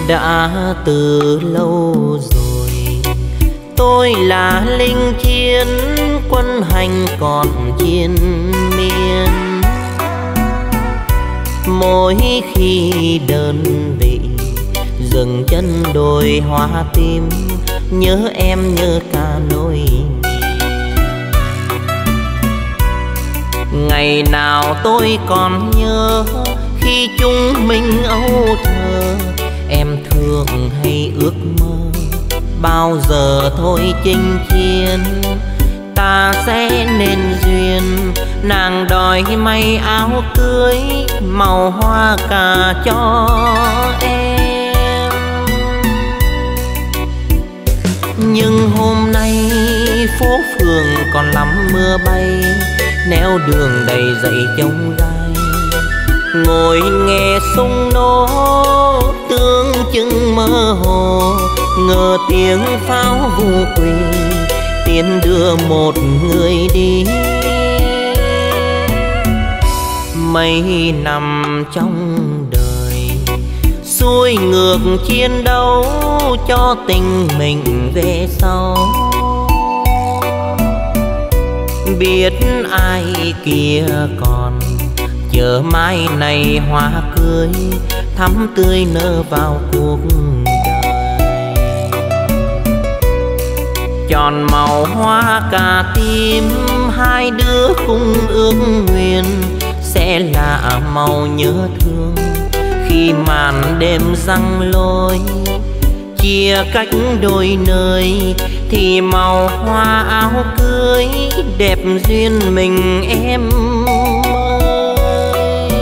đã từ lâu rồi. Tôi là linh chiến quân hành còn chiến miên. Mỗi khi đơn vị dừng chân đồi hoa tím, nhớ em nhớ cả nỗi. Ngày nào tôi còn nhớ khi chúng mình âu thơ, em thường hay ước mơ bao giờ thôi chinh chiến ta sẽ nên duyên. Nàng đòi may áo cưới màu hoa cà cho em. Nhưng hôm nay phố phường còn lắm mưa bay, nẻo đường đầy dậy trông gai. Ngồi nghe súng nổ tương chừng mơ hồ, ngờ tiếng pháo vu quỳ tiến đưa một người đi. Mấy năm trong đời xuôi ngược chiến đấu cho tình mình về sau. Biết ai kia còn chờ mai này hoa cưới thắm tươi nở vào cuộc đời. Tròn màu hoa cà tím hai đứa cùng ước nguyện sẽ là màu nhớ thương khi màn đêm răng lối. Chia cách đôi nơi thì màu hoa áo cưới đẹp duyên mình em ơi.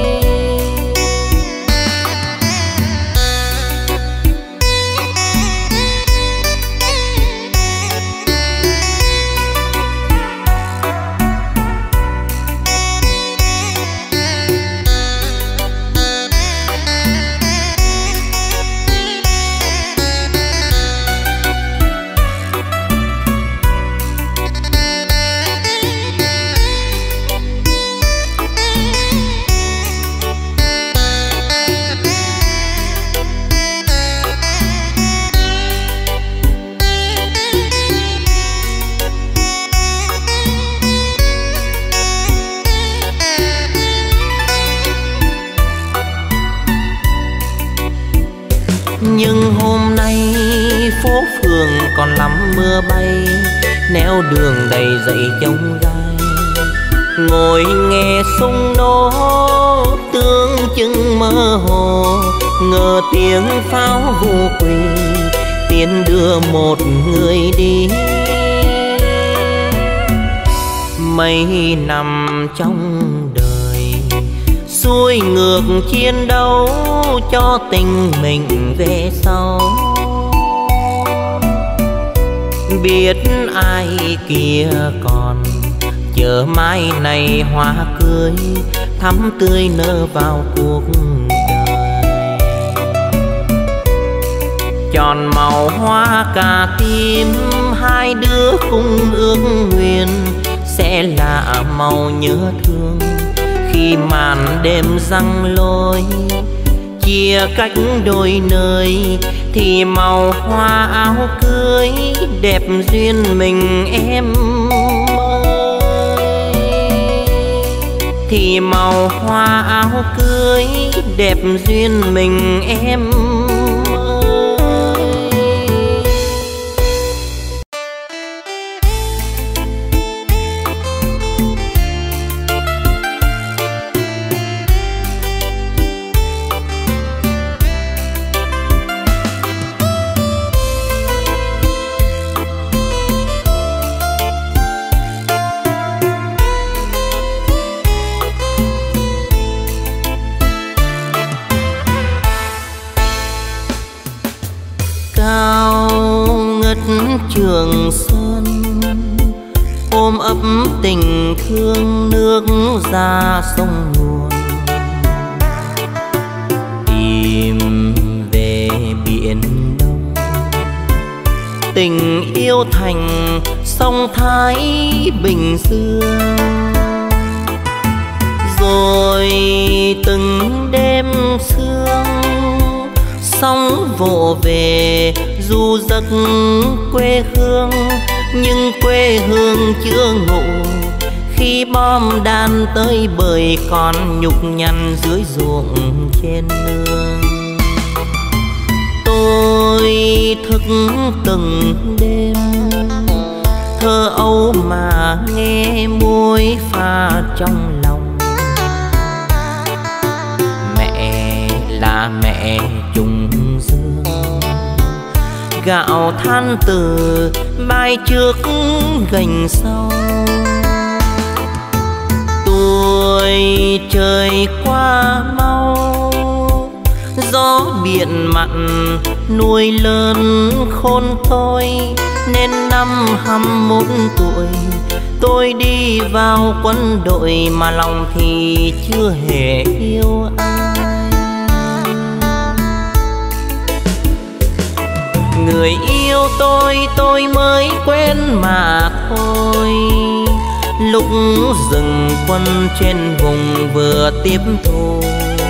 Nhưng hôm nay phố phường còn lắm mưa bay, nẻo đường đầy dậy trông gai. Ngồi nghe súng nổ tương chừng mơ hồ, ngờ tiếng pháo vu quỳ tiến đưa một người đi. Mấy năm trong đời xuôi ngược chiến đấu cho tình mình về sau. Biết ai kia còn chờ mai này hoa cưới thắm tươi nở vào cuộc đời. Tròn màu hoa cà tím hai đứa cùng ước nguyện sẽ là màu nhớ thương khi màn đêm răng lối. Chia cách đôi nơi thì màu hoa áo cưới đẹp duyên mình em ơi. Thì màu hoa áo cưới đẹp duyên mình em ơi. Trường Sơn ôm ấp tình thương nước ra sông nguồn, tìm về biển Đông. Tình yêu thành sông Thái Bình Dương, rồi từng đêm sương sóng vỗ về du giấc quê hương, nhưng quê hương chưa ngủ khi bom đạn tới bời còn nhục nhằn dưới ruộng trên nương. Tôi thức từng đêm thơ âu mà nghe muối pha trong lòng. Mẹ là mẹ trùng dương, gạo than từ mai trước gành sau. Tuổi trời qua mau, gió biển mặn nuôi lớn khôn tôi, nên năm 21 tuổi tôi đi vào quân đội mà lòng thì chưa hề yêu ai. Người yêu tôi mới quên mà thôi, lúc dừng quân trên vùng vừa tiếp thu.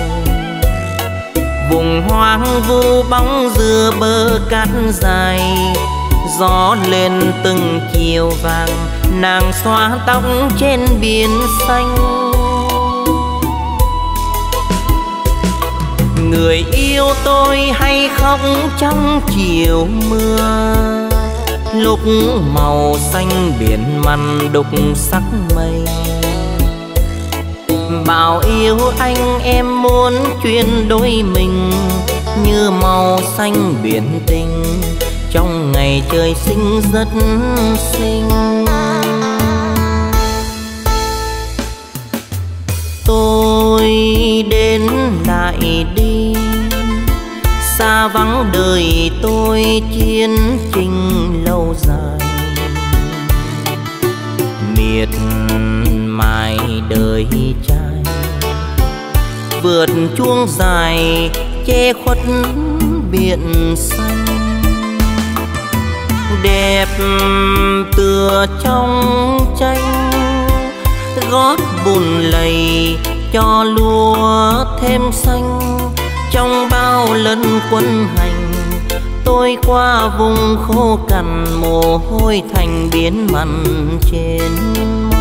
Vùng hoang vu bóng dừa bờ cát dài, gió lên từng chiều vàng, nàng xóa tóc trên biển xanh. Người yêu tôi hay khóc trong chiều mưa, lúc màu xanh biển mặn đục sắc mây. Bảo yêu anh em muốn chuyển đôi mình, như màu xanh biển tình trong ngày trời sinh rất xinh. Tôi đến lại đi, xa vắng đời tôi chiến tranh lâu dài. Miệt mài đời trai vượt chuông dài che khuất biển xanh. Đẹp tựa trong tranh, gót bùn lầy cho lúa thêm xanh. Trong bao lần quân hành tôi qua vùng khô cằn, mồ hôi thành biến mặn trên môi.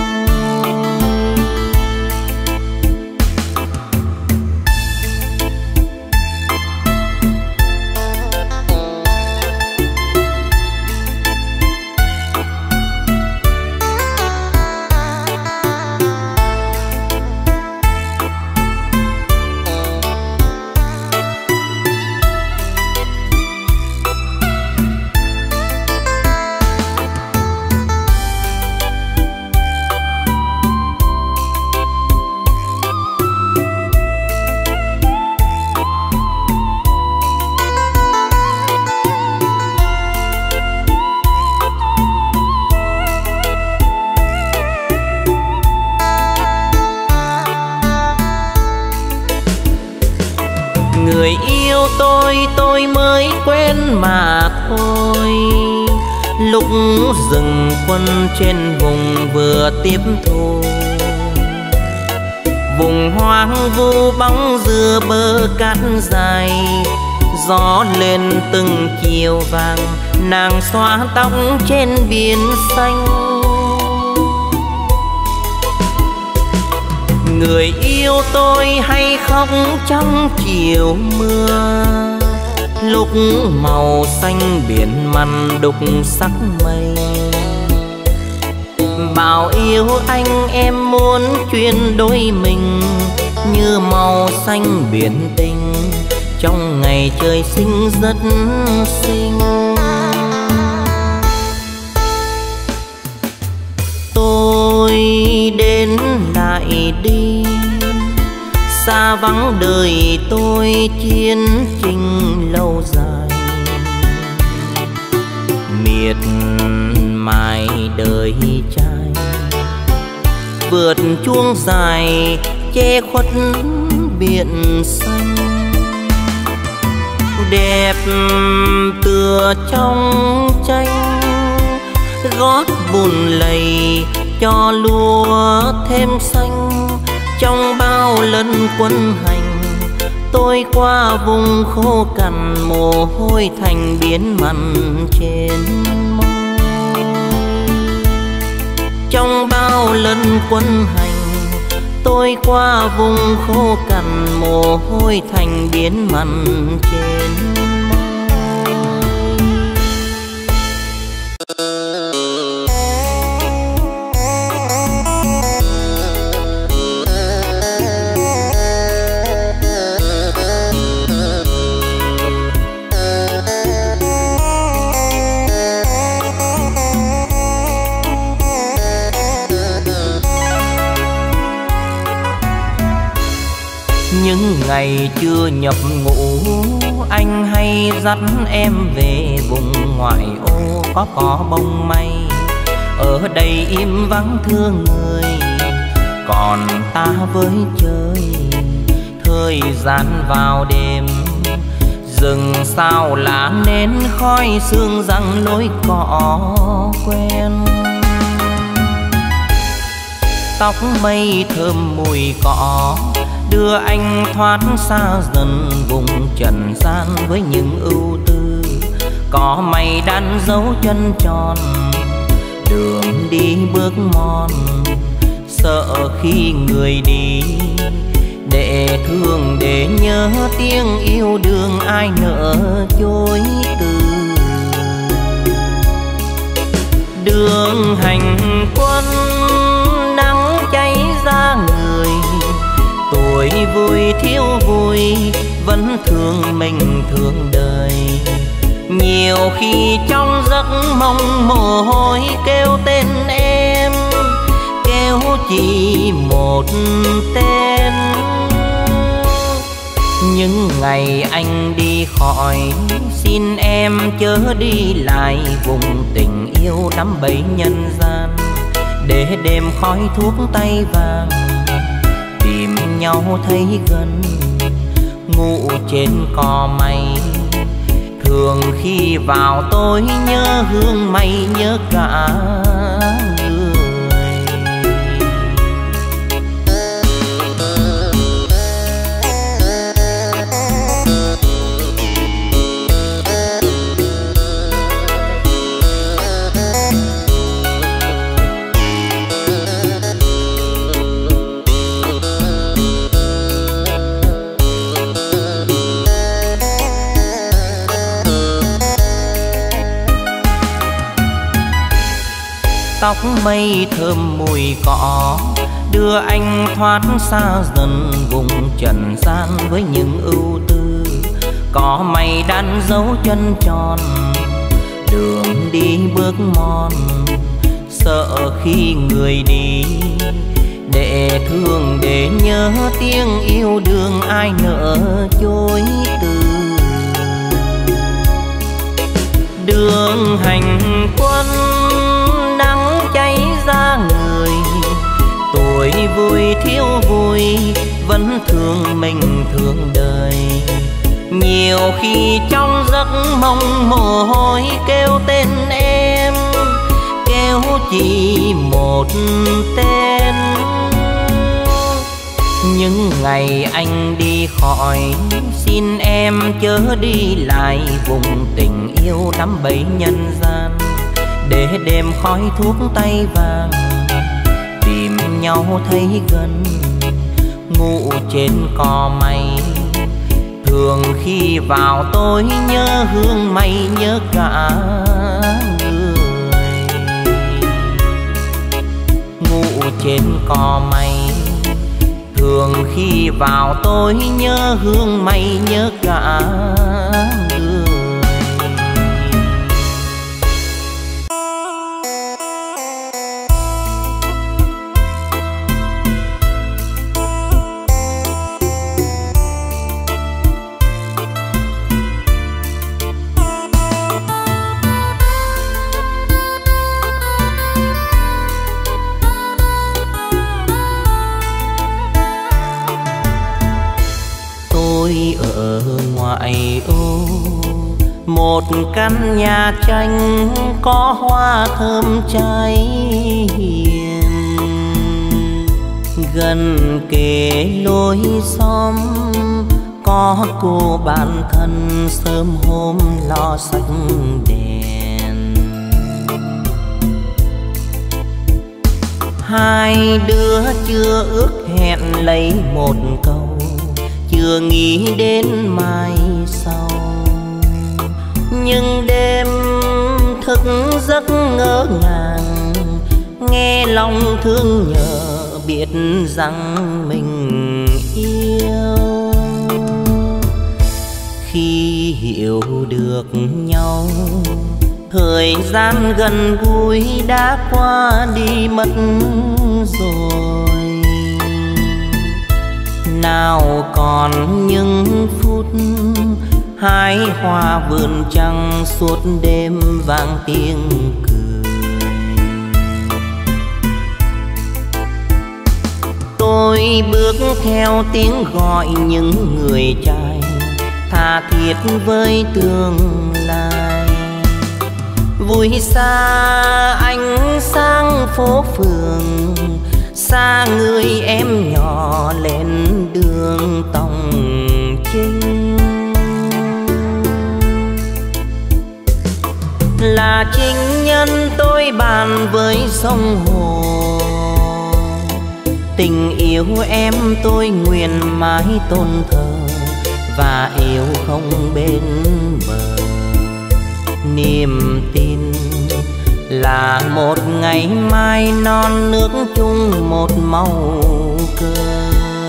Người yêu tôi mới quên mà thôi, lúc dừng quân trên vùng vừa tiếp thu. Vùng hoang vu bóng dừa bờ cát dài, gió lên từng chiều vàng, nàng xóa tóc trên biển xanh. Người yêu tôi hay khóc trong chiều mưa, lúc màu xanh biển mặn đục sắc mây. Bảo yêu anh em muốn chuyển đôi mình, như màu xanh biển tình trong ngày trời sinh rất xinh. Tôi đến lại đi, xa vắng đời tôi chiến tranh lâu dài. Miệt mài đời trai vượt chuông dài che khuất biển xanh. Đẹp tựa trong tranh, gót bùn lầy cho lúa thêm xanh. Trong bao lần quân hành Tôi qua vùng khô cằn, mồ hôi thành biến mặn trên môi. Trong bao lần quân hành, tôi qua vùng khô cằn, mồ hôi thành biến mặn trên môi. Những ngày chưa nhập ngũ, anh hay dắt em về vùng ngoại ô có cỏ bông mây. Ở đây im vắng thương người, còn ta với chơi thời gian vào đêm. Rừng sao lá nến khói sương răng lối cỏ quen. Tóc mây thơm mùi cỏ đưa anh thoát xa dần vùng trần gian với những ưu tư. Có mây đan dấu chân tròn, đường đi bước mòn, sợ khi người đi. Để thương để nhớ tiếng yêu đương ai nỡ chối từ. Đường hành quân nắng cháy ra người, tuổi vui thiếu vui vẫn thương mình thương đời. Nhiều khi trong giấc mong mồ hôi kêu tên em, kêu chỉ một tên. Những ngày anh đi khỏi, xin em chớ đi lại vùng tình yêu đắm bẫy nhân gian. Để đêm khói thuốc tay vàng tìm nhau thấy gần, ngủ trên cỏ mây. Thường khi vào tôi nhớ hương mây, nhớ cả người. Tóc mây thơm mùi cỏ đưa anh thoát xa dần vùng trần gian với những ưu tư. Có mây đan dấu chân tròn, đường đi bước mòn, sợ khi người đi. Để thương để nhớ tiếng yêu đương ai nỡ chối từ. Đường hành quân nắng cháy ra người, tuổi vui thiếu vui vẫn thương mình thương đời. Nhiều khi trong giấc mong mồ hôi kêu tên em, kêu chỉ một tên. Những ngày anh đi khỏi, xin em chớ đi lại vùng tình yêu đắm bẫy nhân gian. Để đêm khói thuốc tay vàng tìm nhau thấy gần, ngủ trên cỏ mây. Thường khi vào tôi nhớ hương mây, nhớ cả người. Ngủ trên cỏ mây, thường khi vào tôi nhớ hương mây, nhớ cả người. Ở ngoại ô một căn nhà tranh có hoa thơm cháy hiền, gần kề lối xóm có cô bạn thân sớm hôm lo sách đèn. Hai đứa chưa ước hẹn lấy một câu, chưa nghĩ đến mai sau. Nhưng đêm thức giấc ngỡ ngàng, nghe lòng thương nhớ biết rằng mình yêu. Khi hiểu được nhau, thời gian gần gũi đã qua đi mất rồi. Nào còn những phút hái hoa vườn trăng, suốt đêm vang tiếng cười. Tôi bước theo tiếng gọi những người trai, tha thiết với tương lai. Vui xa ánh sáng phố phường, xa người em nhỏ lên đường Tòng Trinh. Là chính nhân tôi bàn với sông hồ, tình yêu em tôi nguyện mãi tôn thờ và yêu không bên bờ. Niềm tin là một ngày mai non nước chung một màu cờ.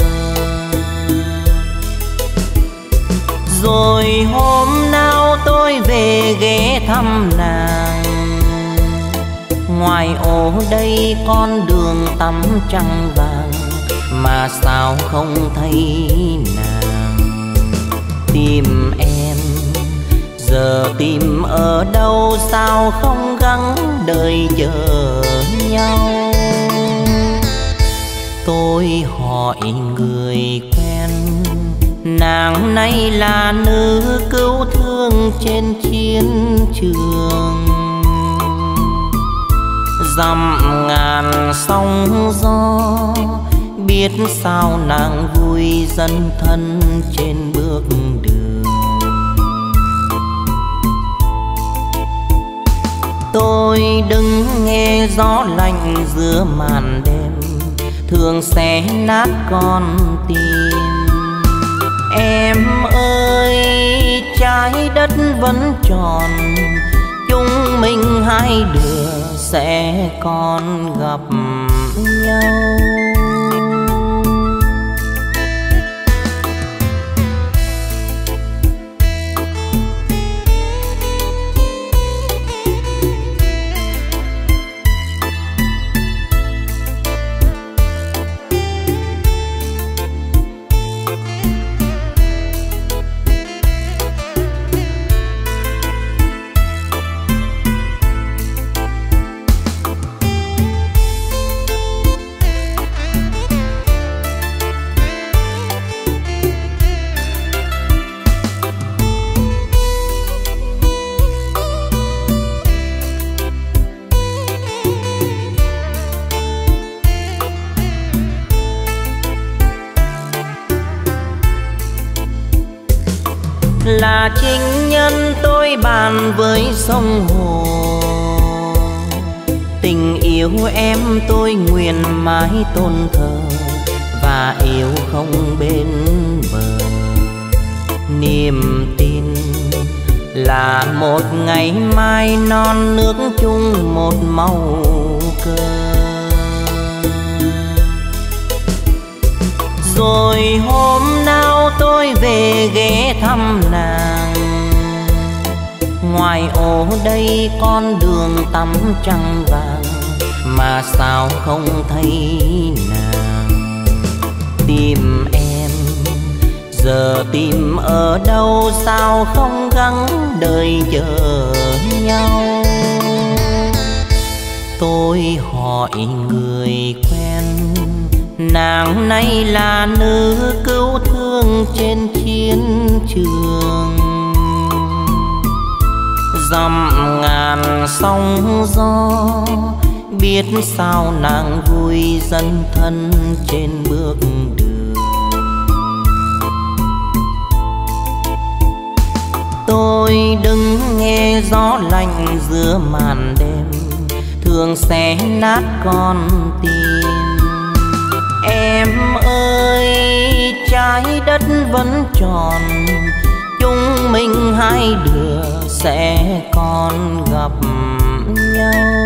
Rồi hôm nào tôi về ghé thăm nàng, ngoài ô đây con đường tắm trăng vàng, mà sao không thấy nàng. Tìm em giờ tìm ở đâu, sao không gắng đợi chờ nhau. Tôi hỏi người quen, nàng nay là nữ cứu thương trên chiến trường. Dặm ngàn sóng gió, biết sao nàng vui dấn thân trên bước đường. Tôi đứng nghe gió lạnh giữa màn đêm, thường xé nát con tim. Em ơi trái đất vẫn tròn, chúng mình hai đứa sẽ còn gặp nhau. Là chính nhân tôi bàn với sông hồ, tình yêu em tôi nguyện mãi tôn thờ và yêu không bên bờ. Niềm tin là một ngày mai non nước chung một màu cờ. Rồi hôm nào tôi về ghé thăm nàng, ngoài ô đây con đường tắm trăng vàng, mà sao không thấy nàng. Tìm em giờ tìm ở đâu, sao không gắng đợi chờ nhau. Tôi hỏi người quen, nàng nay là nữ cứu thương trên chiến trường. Dặm ngàn sóng gió, biết sao nàng vui dấn thân trên bước đường. Tôi đứng nghe gió lạnh giữa màn đêm, thường xé nát con tim. Em ơi, trái đất vẫn tròn, chúng mình hai đứa sẽ còn gặp nhau.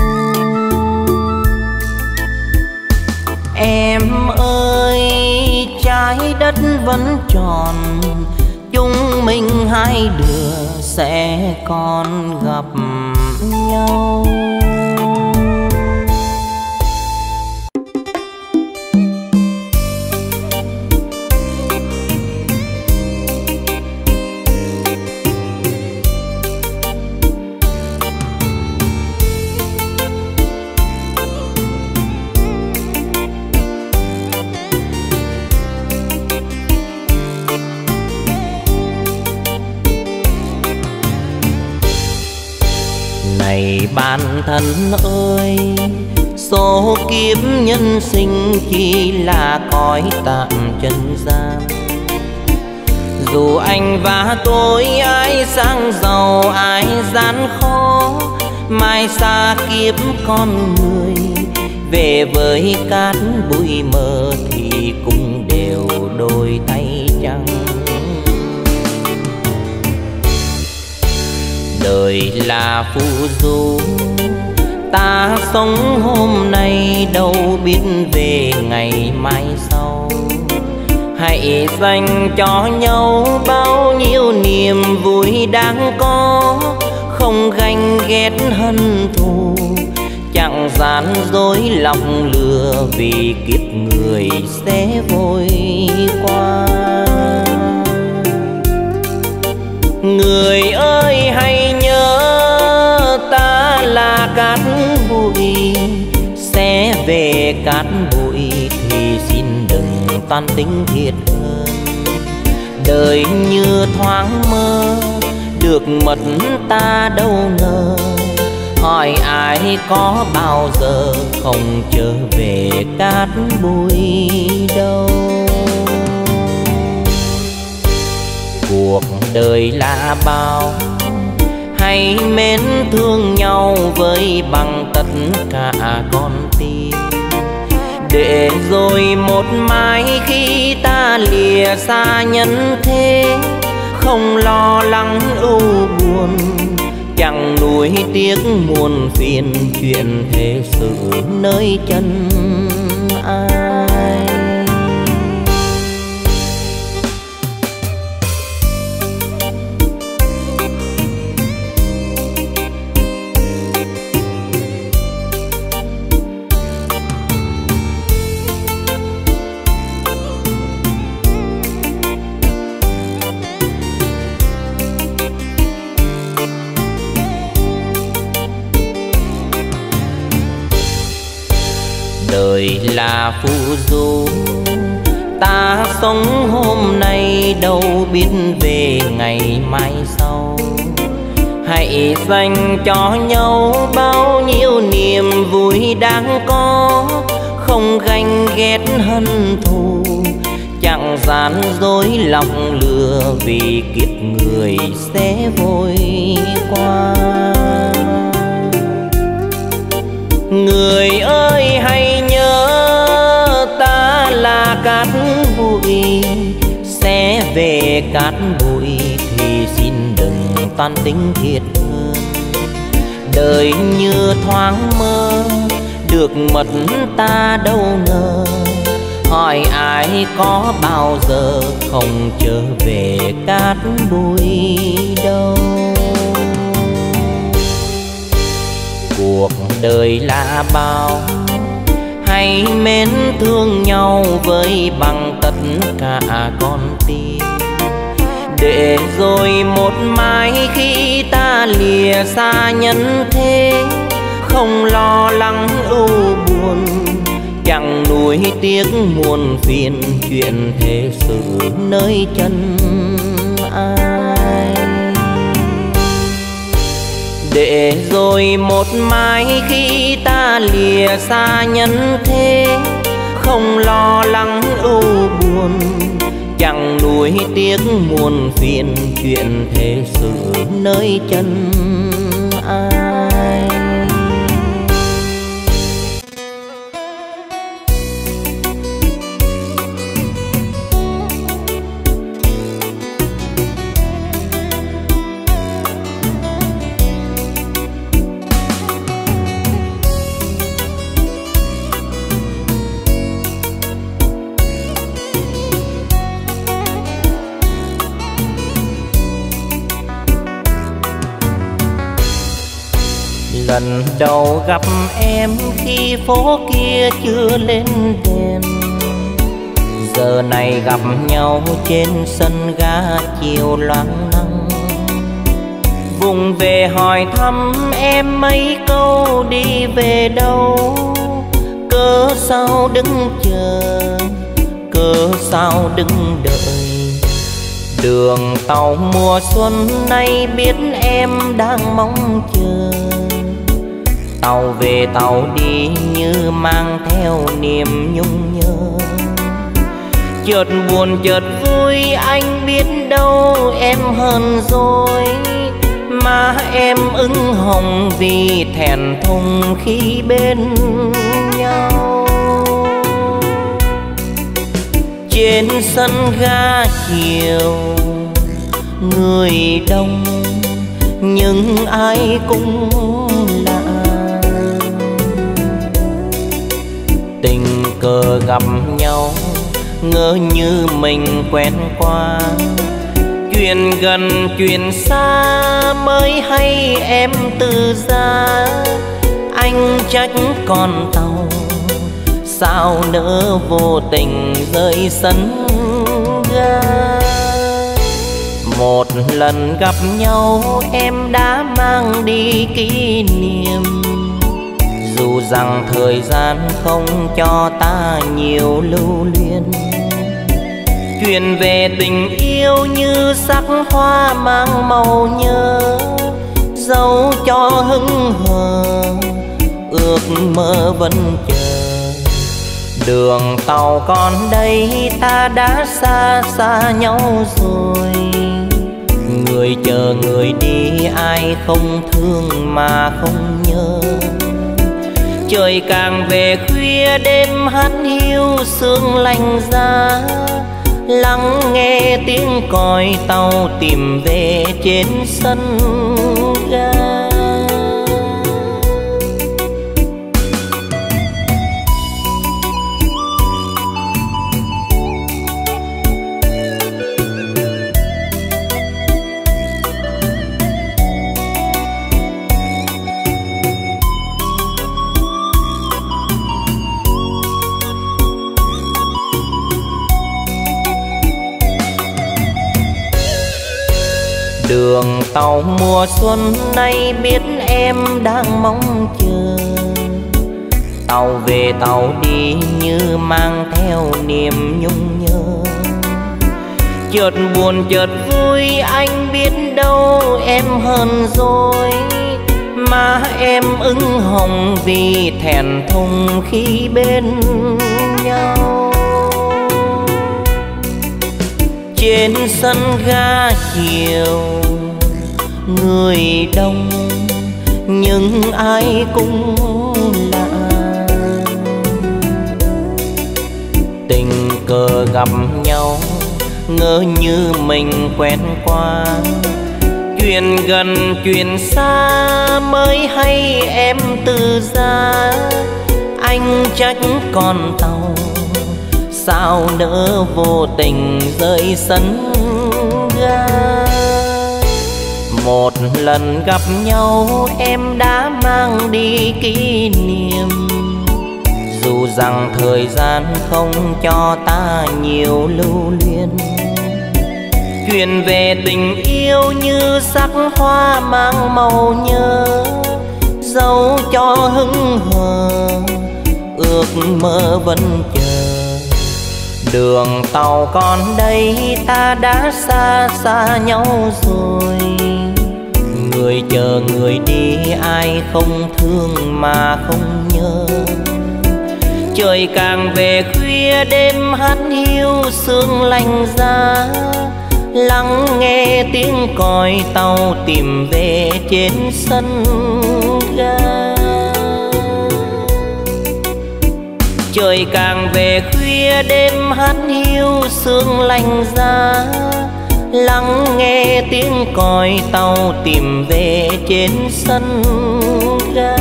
Em ơi, trái đất vẫn tròn, chúng mình hai đứa sẽ còn gặp nhau. Này bạn thân ơi, số kiếp nhân sinh chỉ là cõi tạm trần gian. Dù anh và tôi ai sang giàu ai gian khó, mai xa kiếp con người, về với cát bụi mờ thì cũng đều đôi tay trắng. Đời là phù du, ta sống hôm nay đâu biết về ngày mai sau. Hãy dành cho nhau bao nhiêu niềm vui đang có, không ganh ghét hận thù, chẳng gian dối lòng lừa, vì kiếp người sẽ vội qua. Người ơi hãy nhớ, ta là cát bụi, sẽ về cát bụi thì xin đừng toan tính thiệt hơn. Đời như thoáng mơ, được mất ta đâu ngờ, hỏi ai có bao giờ không trở về cát bụi đâu. Cuộc đời là bao, hãy mến thương nhau với bằng tất cả con tim, để rồi một mai khi ta lìa xa nhân thế, không lo lắng ưu buồn, chẳng nuối tiếc muôn phiền, chuyện thế sự nơi chân ai. Đời là phù du, ta sống hôm nay đâu biết về ngày mai sau. Hãy dành cho nhau bao nhiêu niềm vui đang có, không ganh ghét hận thù, chẳng gian dối lòng lừa, vì kiếp người sẽ vội qua. Người ơi hãy nhớ, ta là cát bụi, sẽ về cát bụi thì xin đừng toan tính thiệt hơn. Đời như thoáng mơ, được mất ta đâu ngờ, hỏi ai có bao giờ không trở về cát bụi đâu. Cuộc đời là bao, hãy mến thương nhau với bằng tất cả con tim, để rồi một mai khi ta lìa xa nhân thế, không lo lắng ưu buồn, chẳng nuối tiếc muôn phiền, chuyện thế sự nơi chân ai. Để rồi một mai khi ta lìa xa nhân thế, không lo lắng ưu buồn, chẳng nuối tiếc muôn phiền, chuyện thế sự nơi chân ai. Lần đầu gặp em khi phố kia chưa lên đèn, giờ này gặp nhau trên sân ga chiều loáng nắng. Vùng về hỏi thăm em mấy câu đi về đâu, cớ sao đứng chờ, cớ sao đứng đợi. Đường tàu mùa xuân nay biết em đang mong chờ, tàu về tàu đi như mang theo niềm nhung nhớ. Chợt buồn chợt vui anh biết đâu em hơn rồi, mà em ửng hồng vì thẹn thùng khi bên nhau. Trên sân ga chiều người đông nhưng ai cũng lạ, tình cờ gặp nhau ngỡ như mình quen qua. Chuyện gần chuyện xa mới hay em từ ra, anh trách con tàu sao nỡ vô tình rơi sân ga. Một lần gặp nhau em đã mang đi kỷ niệm, dù rằng thời gian không cho ta nhiều lưu luyến. Chuyện về tình yêu như sắc hoa mang màu nhớ, dẫu cho hững hờ ước mơ vẫn chờ. Đường tàu còn đây ta đã xa xa nhau rồi, người chờ người đi ai không thương mà không nhớ. Trời càng về khuya đêm hát hiu sương lạnh giá, lắng nghe tiếng còi tàu tìm về trên sân ga. Đường tàu mùa xuân nay biết em đang mong chờ, tàu về tàu đi như mang theo niềm nhung nhớ. Chợt buồn chợt vui anh biết đâu em hơn rồi, mà em ửng hồng vì thẹn thùng khi bên nhau. Trên sân ga chiều người đông nhưng ai cũng lạ, tình cờ gặp nhau ngỡ như mình quen qua. Chuyện gần chuyện xa mới hay em từ ra, anh trách con tàu sao nỡ vô tình rơi sân ga. Một lần gặp nhau em đã mang đi kỷ niệm, dù rằng thời gian không cho ta nhiều lưu luyến. Chuyện về tình yêu như sắc hoa mang màu nhớ, dẫu cho hững hờ ước mơ vẫn chờ. Đường tàu còn đây ta đã xa xa nhau rồi, người chờ người đi ai không thương mà không nhớ. Trời càng về khuya đêm hát hiu sương lạnh giá, lắng nghe tiếng còi tàu tìm về trên sân ga. Trời càng về khuya đêm hát hiu sương lạnh giá, lắng nghe tiếng còi tàu tìm về trên sân ga.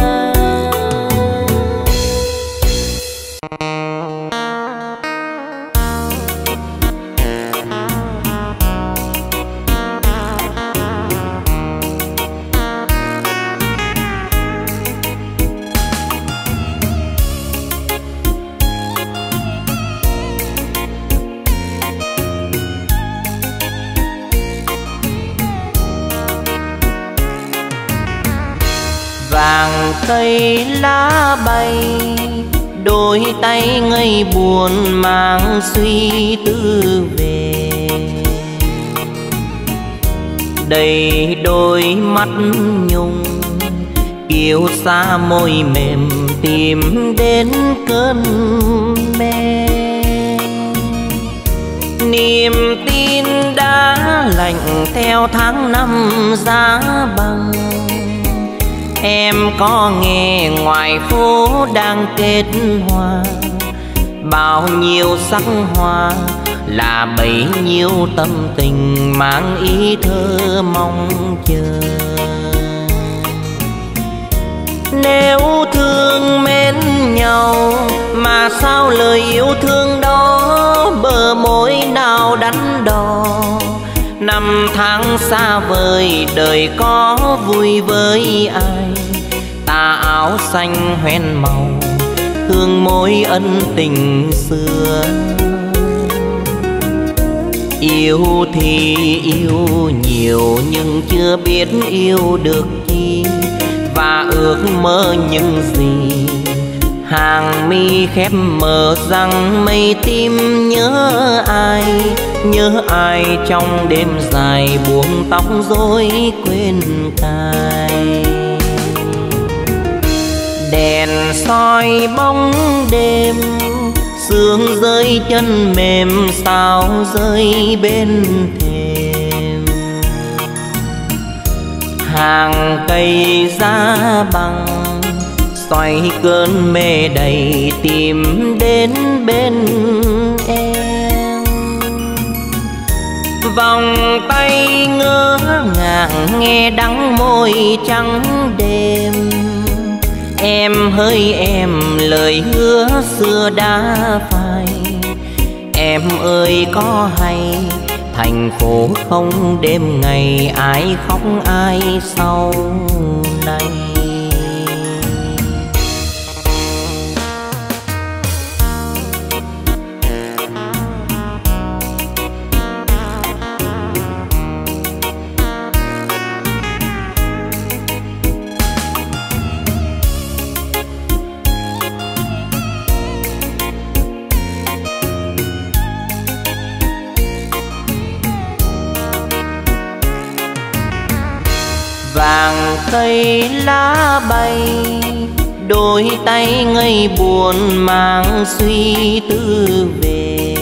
Vàng cây lá bay, đôi tay ngây buồn mang suy tư về. Đầy đôi mắt nhung, kiêu xa môi mềm tìm đến cơn mê. Niềm tin đã lạnh theo tháng năm giá băng. Em có nghe ngoài phố đang kết hoa, bao nhiêu sắc hoa là bấy nhiêu tâm tình mang ý thơ mong chờ. Nếu thương mến nhau mà sao lời yêu thương đó bờ môi nào đắn đo. Năm tháng xa vời đời có vui với ai, tà áo xanh hoen màu hương môi ân tình xưa. Yêu thì yêu nhiều nhưng chưa biết yêu được chi, và ước mơ những gì. Hàng mi khép mờ rằng mây tim nhớ ai trong đêm dài buông tóc rối quên cài. Đèn soi bóng đêm, sương rơi chân mềm sao rơi bên thềm. Hàng cây giá băng xoay cơn mê đầy tìm đến bên em. Vòng tay ngỡ ngàng nghe đắng môi trắng đêm. Em hỡi em lời hứa xưa đã phai. Em ơi có hay thành phố không đêm ngày ai khóc ai sau này. Vàng cây lá bay, đôi tay ngây buồn mang suy tư về.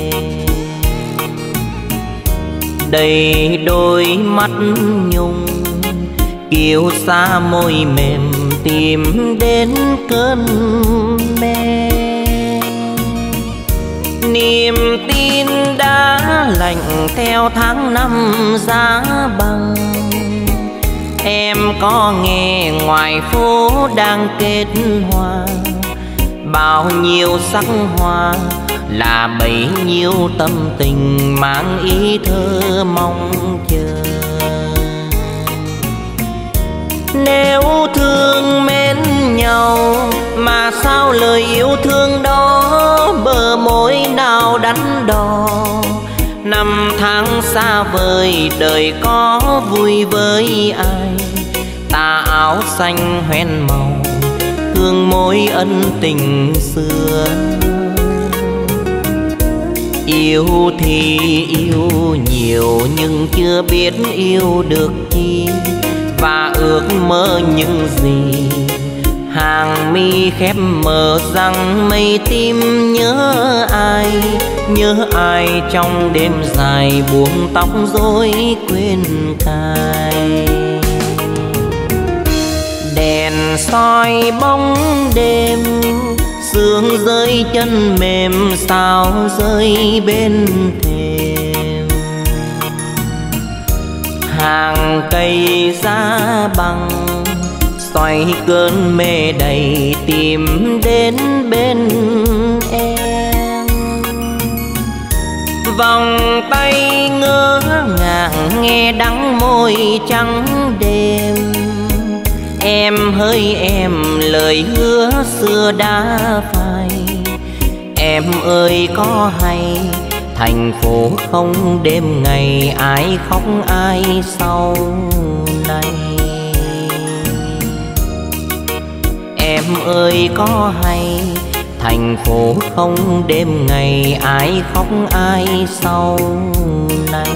Đầy đôi mắt nhung, kiêu xa môi mềm tìm đến cơn mê. Niềm tin đã lạnh theo tháng năm giá băng. Em có nghe ngoài phố đang kết hoa, bao nhiêu sắc hoa là bấy nhiêu tâm tình mang ý thơ mong chờ. Nếu thương mến nhau mà sao lời yêu thương đó bờ môi nào đắn đo. Năm tháng xa vời đời có vui với ai, tà áo xanh hoen màu hương môi ân tình xưa. Yêu thì yêu nhiều nhưng chưa biết yêu được chi, và ước mơ những gì. Hàng mi khép mờ rằng mây tim nhớ ai trong đêm dài buông tóc rối quên cài. Đèn soi bóng đêm, sương rơi chân mềm sao rơi bên thềm. Hàng cây giá bằng xoay cơn mê đầy tìm đến bên em. Vòng tay ngỡ ngàng nghe đắng môi trắng đêm. Em hỡi em lời hứa xưa đã phai. Em ơi có hay thành phố không đêm ngày ai khóc ai sau này. Em ơi có hay thành phố không đêm ngày ai khóc ai sau này.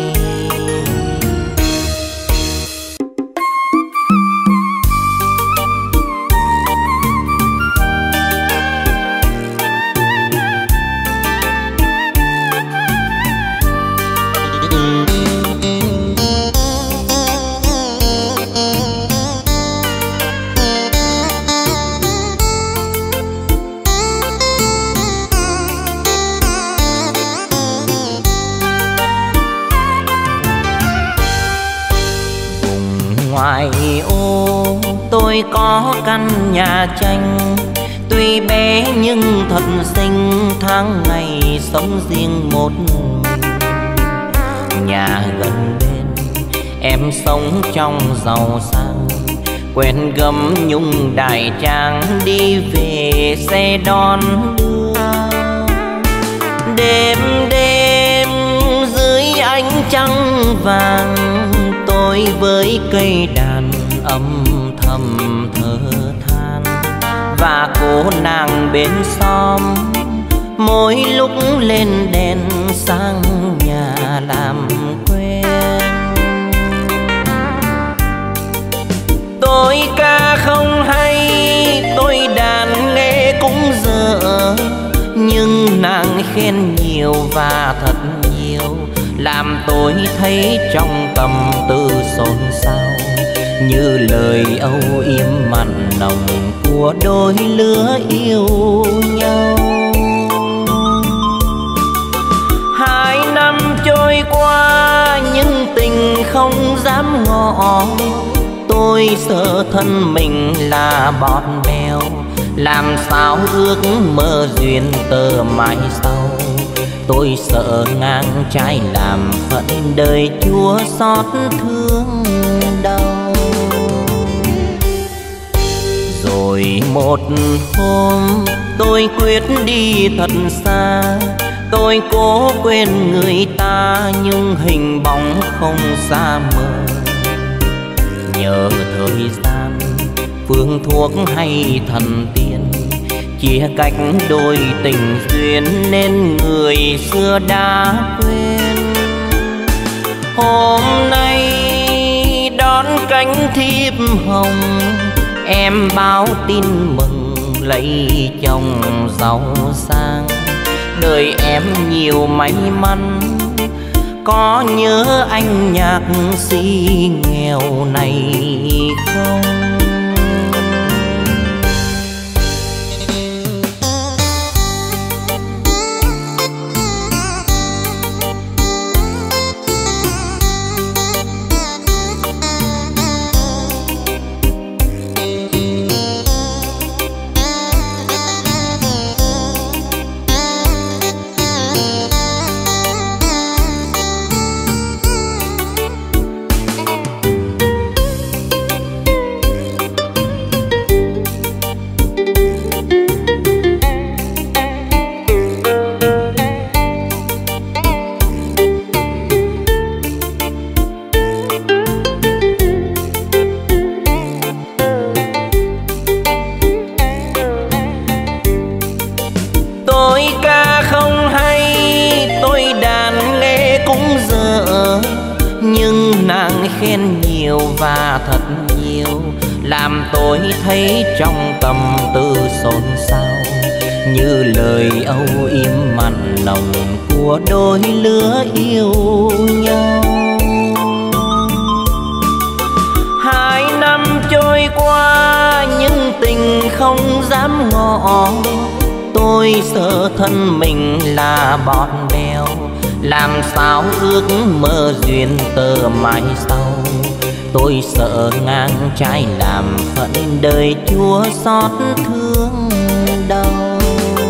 Ngoài ô tôi có căn nhà tranh, tuy bé nhưng thật xinh, tháng ngày sống riêng một mình. Nhà gần bên em sống trong giàu sang, quen gấm nhung đại trang đi về xe đón đưa. Đêm đêm dưới ánh trăng vàng, tôi với cây đàn âm thầm thở than. Và cô nàng bên xóm mỗi lúc lên đèn sang nhà làm quen. Tôi ca không hay, tôi đàn nghe cũng dở, nhưng nàng khen nhiều và thật nhiều, làm tôi thấy trong tâm tư xôn xao, như lời âu yếm mặn nồng của đôi lứa yêu nhau. 2 năm trôi qua nhưng tình không dám ngỏ, tôi sợ thân mình là bọt bèo, làm sao ước mơ duyên tơ mãi sau. Tôi sợ ngang trái làm phận đời Chúa xót thương đau. Rồi một hôm tôi quyết đi thật xa, tôi cố quên người ta nhưng hình bóng không xa mờ. Nhờ thời gian, phương thuốc hay thần tiên chia cách đôi tình duyên nên người xưa đã quên. Hôm nay đón cánh thiếp hồng, em báo tin mừng lấy chồng giàu sang. Đời em nhiều may mắn, có nhớ anh nhạc sĩ nghèo này không? nhiều và thật nhiều, làm tôi thấy trong tâm tư xôn xao, như lời âu yếm mặn nồng của đôi lứa yêu nhau. 2 năm trôi qua nhưng tình không dám ngỏ, tôi sợ thân mình là bọt bèo, làm sao ước mơ duyên tơ mãi sau. Tôi sợ ngang trái làm phận đời chua xót thương đau.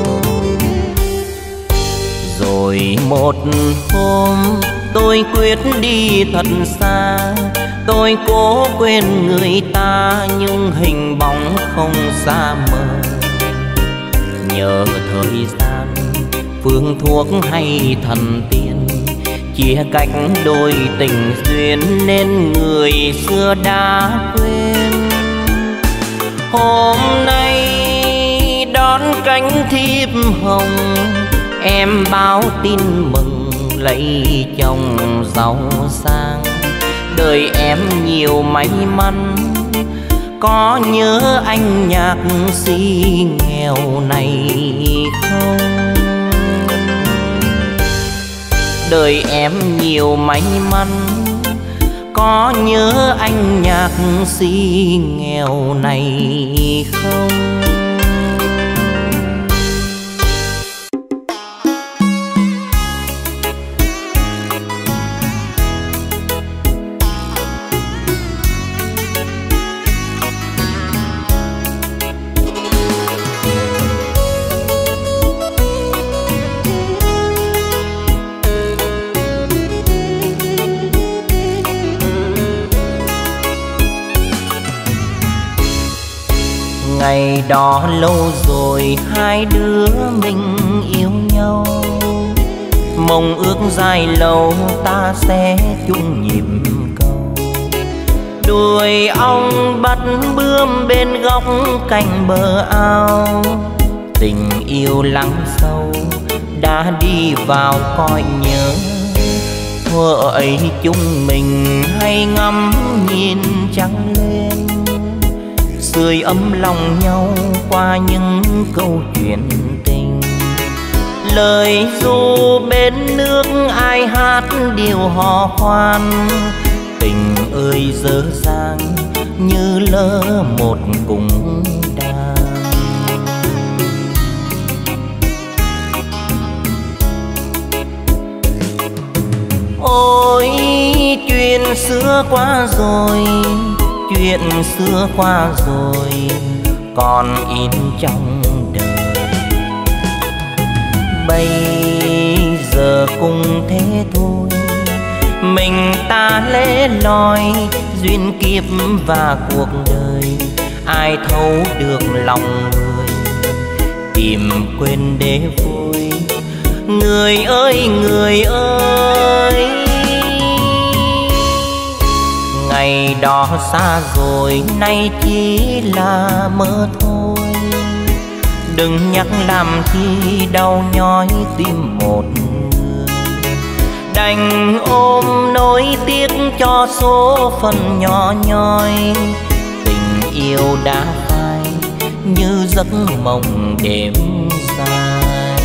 Rồi một hôm tôi quyết đi thật xa, tôi cố quên người ta nhưng hình bóng không xa mờ. Nhờ thời gian, phương thuốc hay thần tiên chia cách đôi tình duyên nên người xưa đã quên. Hôm nay đón cánh thiếp hồng, em báo tin mừng lấy chồng giàu sang. Đời em nhiều may mắn, có nhớ anh nhạc sĩ nghèo này không? Đời em nhiều may mắn, có nhớ anh nhạc sĩ nghèo này không? Ngày đó lâu rồi hai đứa mình yêu nhau, mong ước dài lâu ta sẽ chung nhịp cầu. Đuôi ong bắt bướm bên góc cạnh bờ ao, tình yêu lắng sâu đã đi vào cõi nhớ. Thuở ấy chúng mình hay ngắm nhìn trăng lên, sưởi ấm lòng nhau qua những câu chuyện tình. Lời ru bên nước ai hát điều hò khoan, tình ơi dở dang như lỡ một cung đàn. Ôi chuyện xưa qua rồi, chuyện xưa qua rồi còn in trong đời. Bây giờ cũng thế thôi, mình ta lẻ loi duyên kiếp và cuộc đời. Ai thấu được lòng người, tìm quên để vui. Người ơi người ơi, ngày đó xa rồi nay chỉ là mơ thôi. Đừng nhắc làm chi đau nhói tim một người, đành ôm nỗi tiếc cho số phận nhỏ nhoi. Tình yêu đã phai như giấc mộng đêm dài.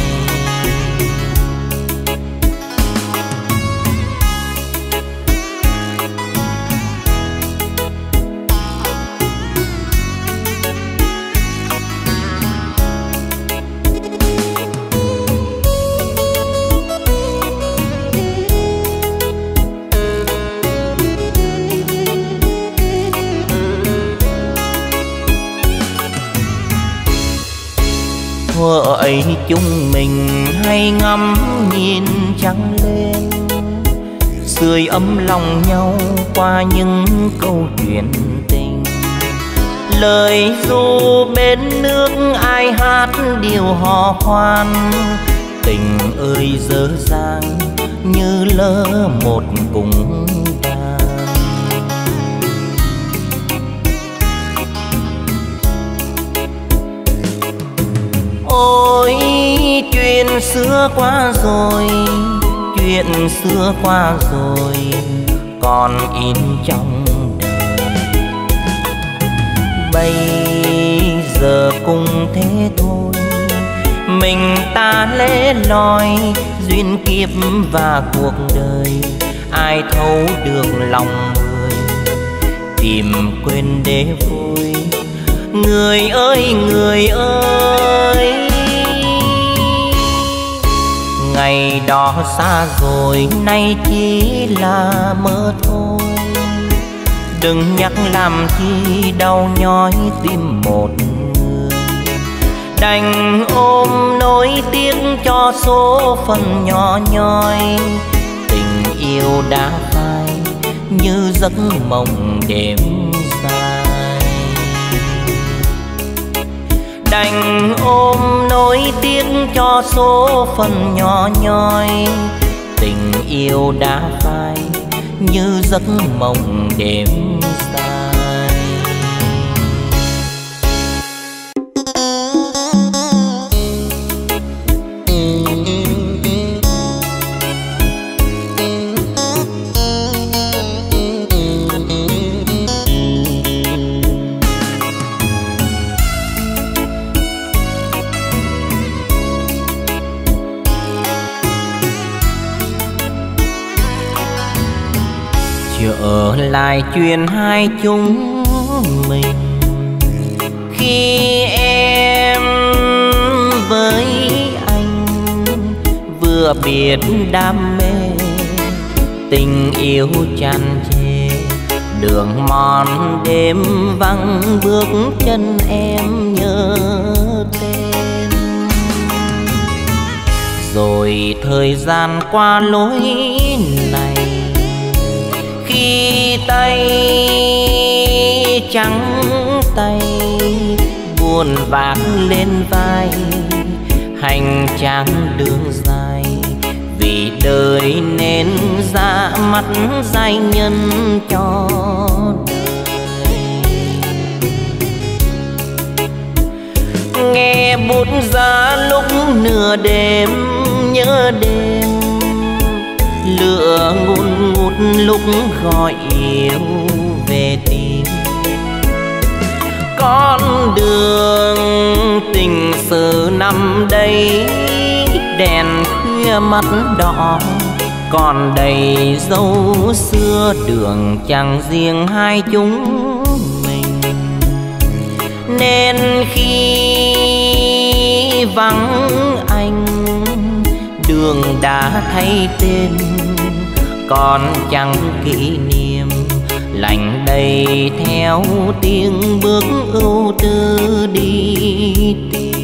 Thuở ấy chúng mình hay ngắm nhìn trăng lên, sưởi ấm lòng nhau qua những câu chuyện tình. Lời ru bên nước ai hát điều hò khoan, tình ơi dở dang như lỡ một cung đàn. Ôi chuyện xưa qua rồi, chuyện xưa qua rồi còn in trong đời. bây giờ cũng thế thôi. Mình ta lẻ loi duyên kiếp và cuộc đời, ai thấu được lòng người tìm quên để vui. Người ơi người ơi, ngày đó xa rồi nay chỉ là mơ thôi. Đừng nhắc làm chi đau nhói tim một người, đành ôm nỗi tiếc cho số phận nhỏ nhoi. Tình yêu đã phai như giấc mộng đêm dài, đành ôm nỗi tiếc cho số phận nhỏ nhoi. Tình yêu đã phai như giấc mộng đêm dài. Trở lại chuyện hai chúng mình, khi em với anh vừa biết đam mê, tình yêu tràn trề đường mòn đêm vắng bước chân em nhớ tên. Rồi thời gian qua lối này, khi tay trắng tay buồn vác lên vai, hành trang đường dài vì đời nên ra mắt giai nhân cho đời. Nghe bút giá lúc nửa đêm nhớ đêm, lửa ngùn ngụt lúc gọi yêu về tìm. Con đường tình sự nằm đây, đèn khuya mắt đỏ còn đầy dấu xưa. Đường chẳng riêng hai chúng mình, nên khi vắng anh đường đã thay tên, còn chẳng kỷ niệm lành đầy theo tiếng bước ưu tư đi tìm.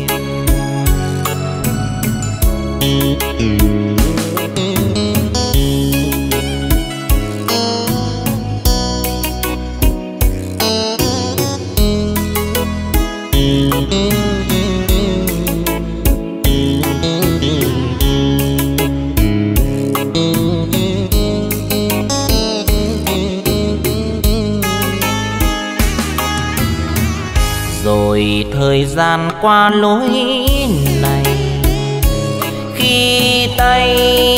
Rồi thời gian qua lối này, khi tay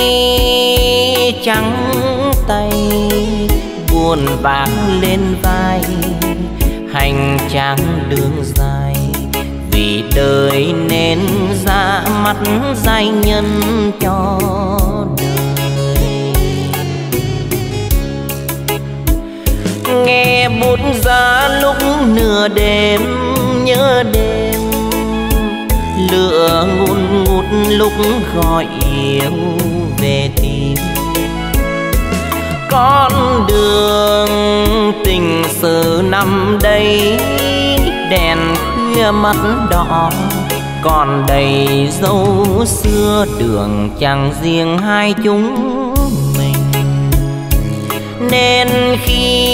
trắng tay buồn vác lên vai, hành trang đường dài vì đời nên ra mắt giai nhân cho đời. Nghe bút giá lúc nửa đêm nhớ đêm, lửa ngùn ngụt lúc gọi yêu về tìm. Con đường tình sự nằm đây, đèn khuya mắt đỏ còn đầy dấu xưa. Đường chẳng riêng hai chúng mình, nên khi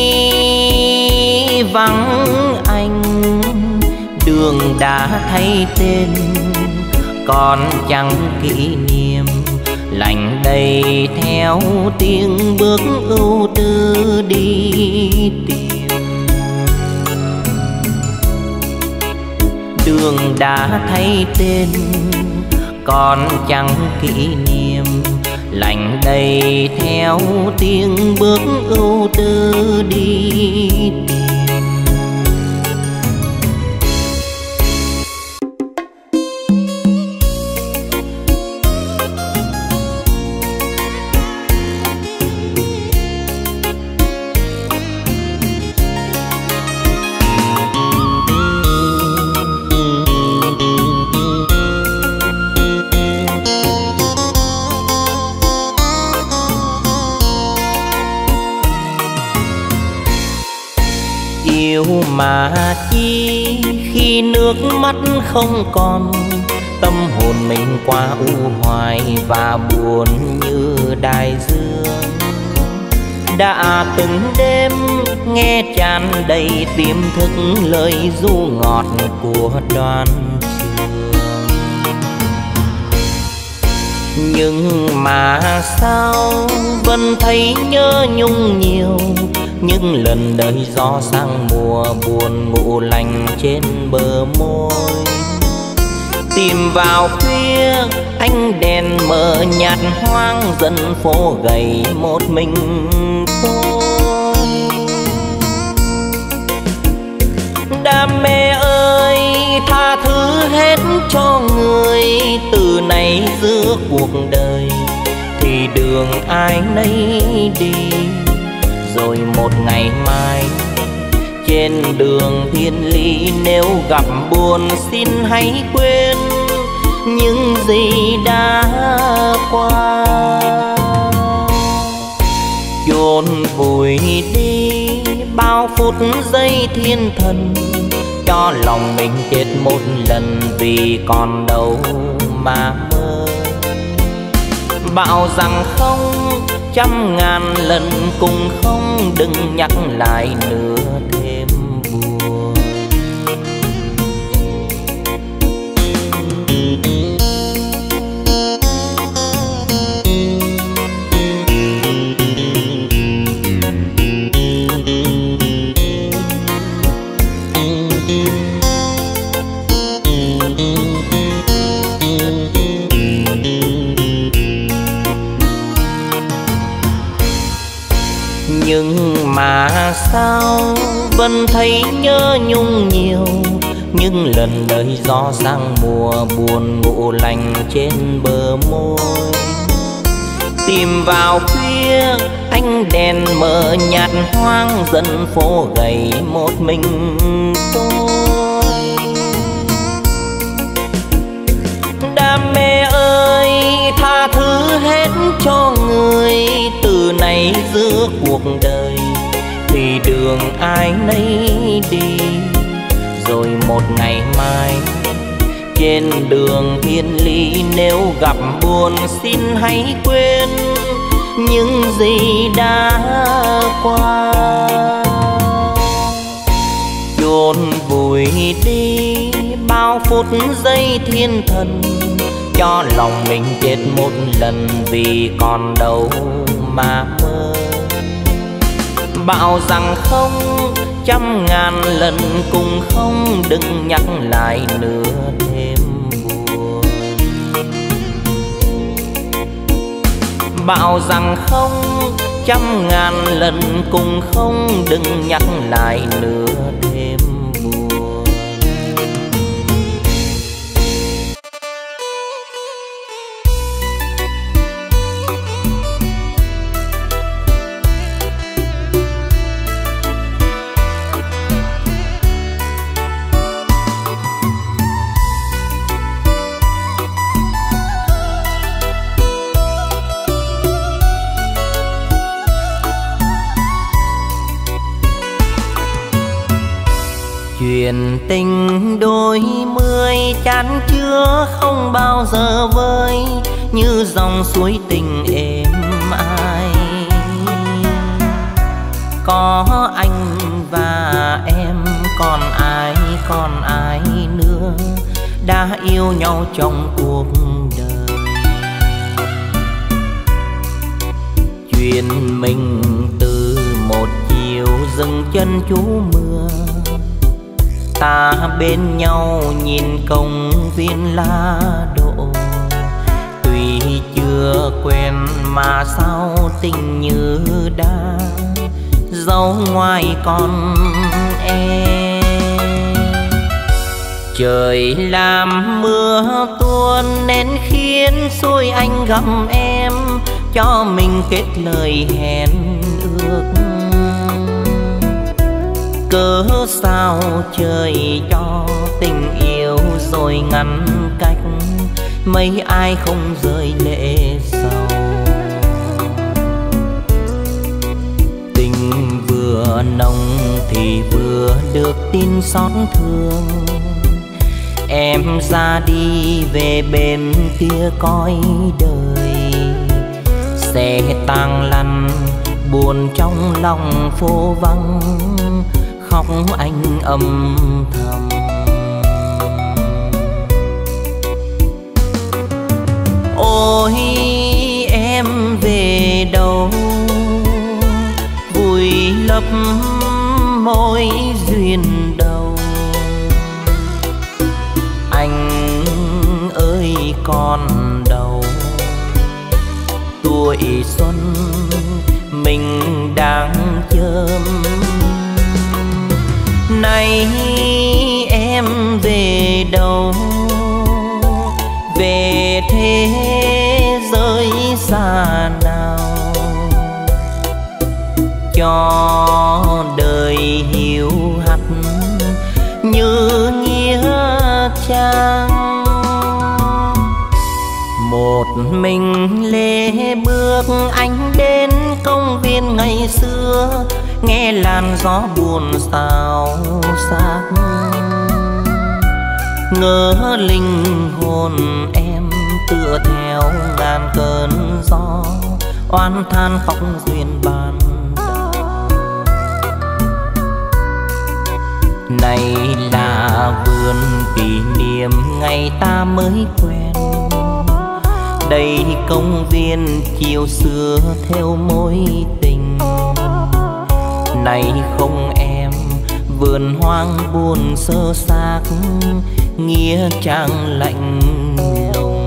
vắng anh đường đã thay tên, còn chẳng kỷ niệm lành đầy theo tiếng bước ưu tư đi tìm. Đường đã thay tên, còn chẳng kỷ niệm lành đầy theo tiếng bước ưu tư đi tìm. yêu mà chi khi nước mắt không còn, tâm hồn mình qua u hoài và buồn như đại dương. Đã từng đêm nghe tràn đầy tiềm thức lời ru ngọt của Đoan Trường. Nhưng mà sao vẫn thấy nhớ nhung nhiều, những lần đời gió sang mùa buồn ngủ lành trên bờ môi. Tìm vào khuya ánh đèn mờ nhạt hoang, dần phố gầy một mình tôi. Đam mê ơi tha thứ hết cho người, từ nay giữa cuộc đời thì đường ai nấy đi. Rồi một ngày mai trên đường thiên lý, nếu gặp buồn xin hãy quên những gì đã qua. Chôn vùi đi bao phút giây thiên thần, cho lòng mình chết một lần vì còn đâu mà mơ. Bảo rằng không trăm ngàn lần cùng không, đừng nhắc lại nữa thêm buồn. Nhưng mà sao vẫn thấy nhớ nhung nhiều, những lần đời gió sang mùa buồn ngủ lành trên bờ môi. Tìm vào khuya ánh đèn mờ nhạt hoang, dần phố gầy một mình tôi. Đam mê ơi tha thứ hết cho người, từ nay giữa cuộc đời thì đường ai nấy đi. Rồi một ngày mai trên đường thiên lý, nếu gặp buồn xin hãy quên những gì đã qua. Chôn vùi đi bao phút giây thiên thần, cho lòng mình chết một lần vì còn đâu mà mơ. Bảo rằng không trăm ngàn lần cùng không, đừng nhắc lại nữa thêm buồn. Bảo rằng không trăm ngàn lần cùng không, đừng nhắc lại nữa thêm buồn. Chuyện tình đôi mươi chán chứa không bao giờ vơi, như dòng suối tình êm ái. Có anh và em, còn ai nữa, đã yêu nhau trong cuộc đời. Chuyện mình từ một chiều dừng chân trú mưa, ta bên nhau nhìn công viên lá đỗ. Tuy chưa quen mà sao tình như đã dấu ngoài con em. Trời làm mưa tuôn nên khiến xuôi anh gặp em, cho mình kết lời hẹn ước. Cớ sao trời cho tình yêu rồi ngăn cách, mấy ai không rơi lệ sầu. Tình vừa lửa nồng thì vừa được tin xót thương. Em ra đi về bên kia cõi đời, xe tang lăn buồn trong lòng phố vắng, khóc anh âm thầm. Ôi em về đâu, vùi lấp mối duyên đầu. Anh ơi con đâu, tuổi xuân mình đang chớm. Nay em về đâu, về thế giới xa nào, cho đời hiu hắt như nghĩa trang. Một mình lê bước anh đến công viên ngày xưa, nghe làn gió buồn xao xạc. Ngỡ linh hồn em tựa theo ngàn cơn gió, oán than khóc duyên ban đầu. Này là vườn kỷ niệm ngày ta mới quen, đây công viên chiều xưa theo mối tình. Này không em, vườn hoang buồn sơ xác, nghĩa trang lạnh lùng.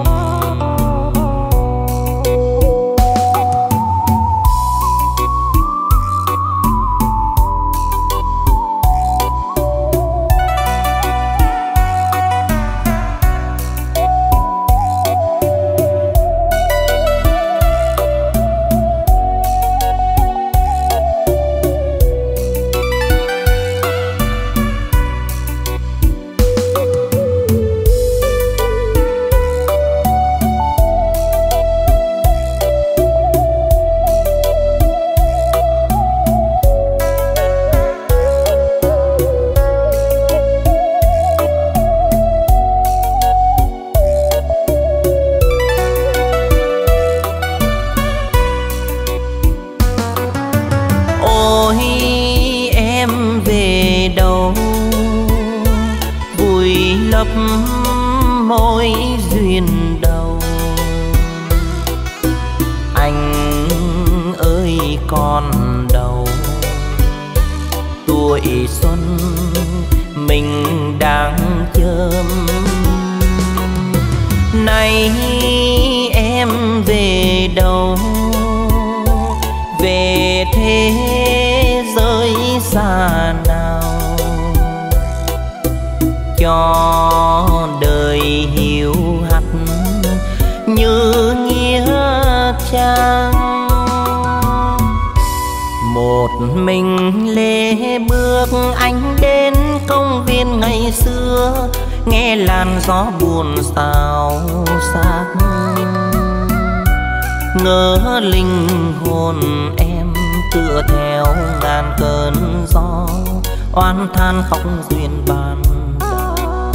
Mối duyên đầu. Anh ơi con đâu, tuổi xuân mình đang chớm. Nay em về đâu, về thế giới xa nào, cho đời hiu hắt như nghĩa trang. Một mình lê bước anh đến công viên ngày xưa, nghe làn gió buồn xao xạc. Ngỡ linh hồn em tựa theo ngàn cơn gió, oán than khóc duyên ban đầu.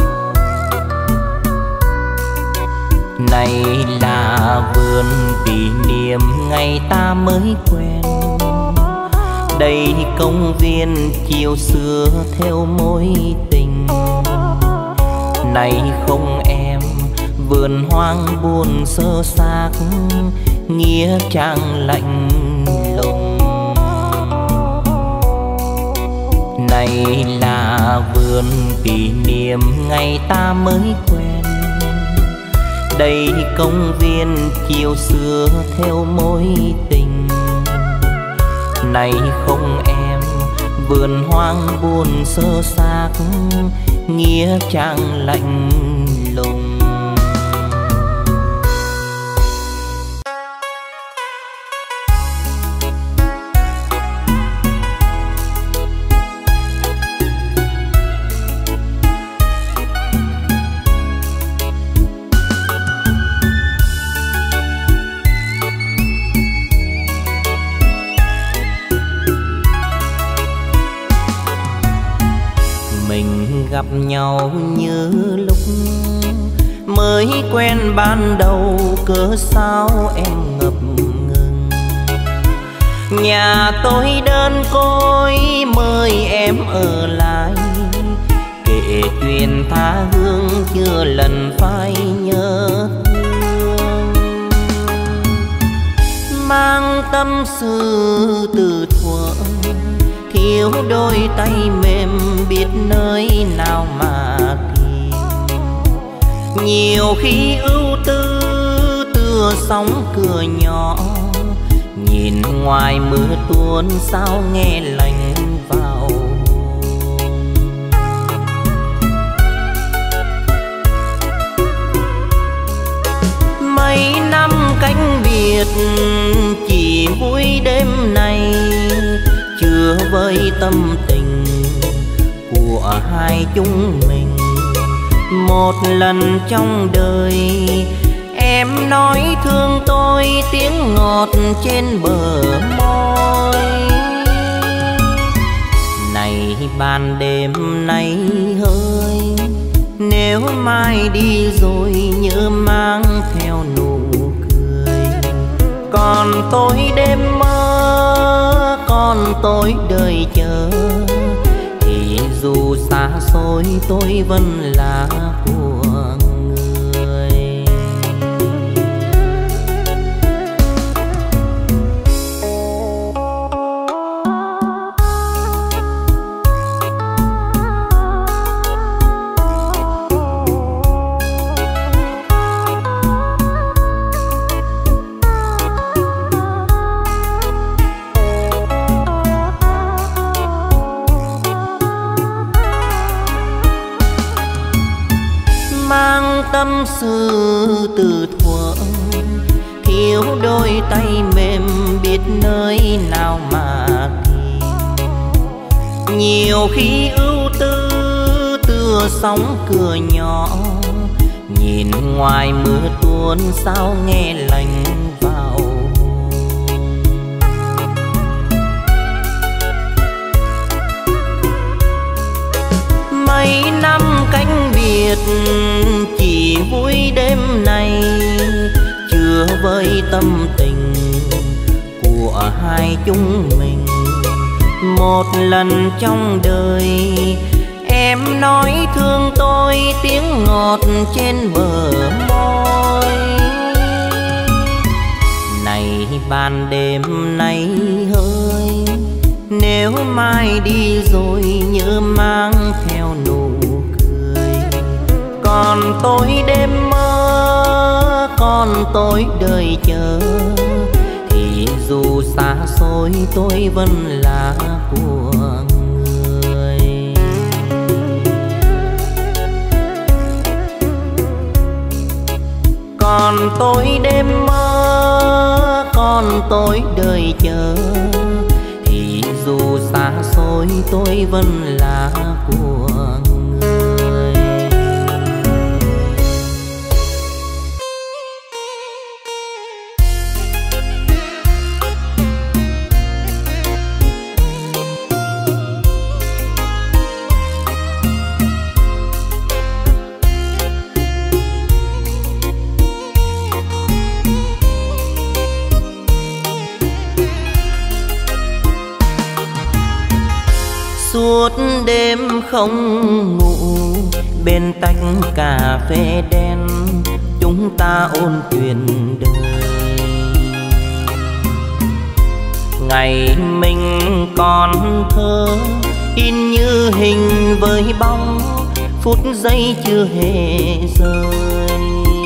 Này là vườn kỷ niệm ngày ta mới quen, đây công viên chiều xưa theo mối tình. Này không em, vườn hoang buồn sơ xác, nghĩa trang lạnh lùng. Này là vườn kỷ niệm ngày ta mới quen, đây công viên chiều xưa theo mối tình. Này không em, vườn hoang buồn sơ xác, nghĩa trang lạnh lùng. gặp nhau như lúc mới quen ban đầu, cớ sao em ngập ngừng. Nhà tôi đơn côi mời em ở lại, kể chuyện tha hương chưa lần phai nhớ thương. Mang tâm sự từ thuở, thiếu đôi tay mềm biết nơi nào mà tìm. Nhiều khi ưu tư tựa sóng cửa nhỏ, nhìn ngoài mưa tuôn sao nghe lạnh vào. Mấy năm cánh biệt chỉ vui đêm nay, chưa với tâm tình của hai chúng mình. Một lần trong đời em nói thương tôi, tiếng ngọt trên bờ môi. Này ban đêm nay hơi, nếu mai đi rồi nhớ mang theo nụ cười. Còn tôi đêm mơ, còn tôi đợi chờ, thì dù xa xôi tôi vẫn là của người. Mang tâm sự từ thuở, thiếu đôi tay mềm biết nơi nào mà tìm. Nhiều khi ưu tư tựa sóng cửa nhỏ, nhìn ngoài mưa tuôn sao nghe lạnh vào. Mấy năm cánh biệt chỉ vui đêm nay, chưa với tâm tình của hai chúng mình. Một lần trong đời em nói thương tôi, tiếng ngọt trên bờ môi. Này ban đêm nay hơi, nếu mai đi rồi nhớ mang theo nụ cười. Còn tôi đêm mơ, còn tôi đợi chờ, thì dù xa xôi tôi vẫn là của người. Còn tôi đêm mơ, còn tôi đợi chờ, thì dù xa xôi tôi vẫn là của người. Suốt đêm không ngủ, bên tách cà phê đen chúng ta ôn chuyện đời. Ngày mình còn thơ in như hình với bóng, phút giây chưa hề rơi.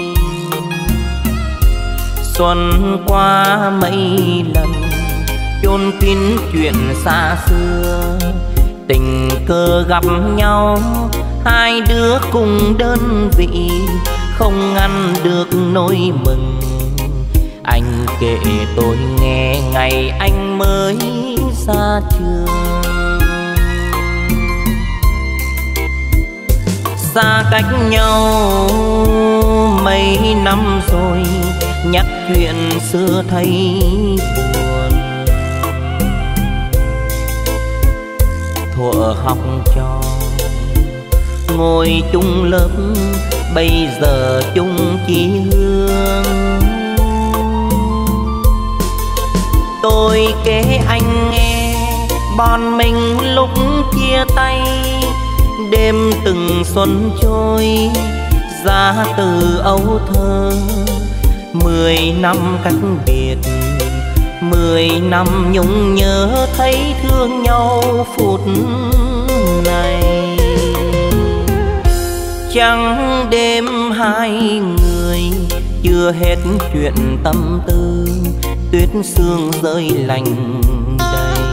Xuân qua mấy lần chôn kín chuyện xa xưa, tình cờ gặp nhau hai đứa cùng đơn vị, không ngăn được nỗi mừng. Anh kể tôi nghe ngày anh mới ra trường, xa cách nhau mấy năm rồi, nhắc chuyện xưa thấy buồn. Thuở học trò ngồi chung lớp bây giờ chung chí hương. Tôi kể anh nghe bọn mình lúc chia tay, đêm từng xuân trôi ra từ âu thơ. 10 năm cách biệt, 10 năm nhung nhớ thấy thương nhau phút này. Trắng đêm hai người chưa hết chuyện tâm tư, tuyết sương rơi lạnh đầy.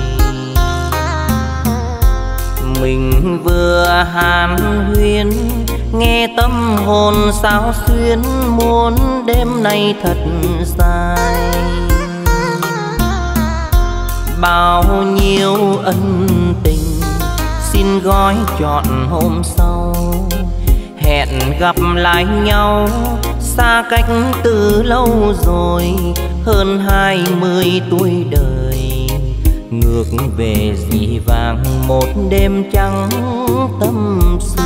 Mình vừa hàn huyên nghe tâm hồn sao xuyến, muốn đêm nay thật dài. Bao nhiêu ân tình xin gói trọn hôm sau, hẹn gặp lại nhau xa cách từ lâu rồi. Hơn 20 tuổi đời ngược về dĩ vãng một đêm trắng tâm sự.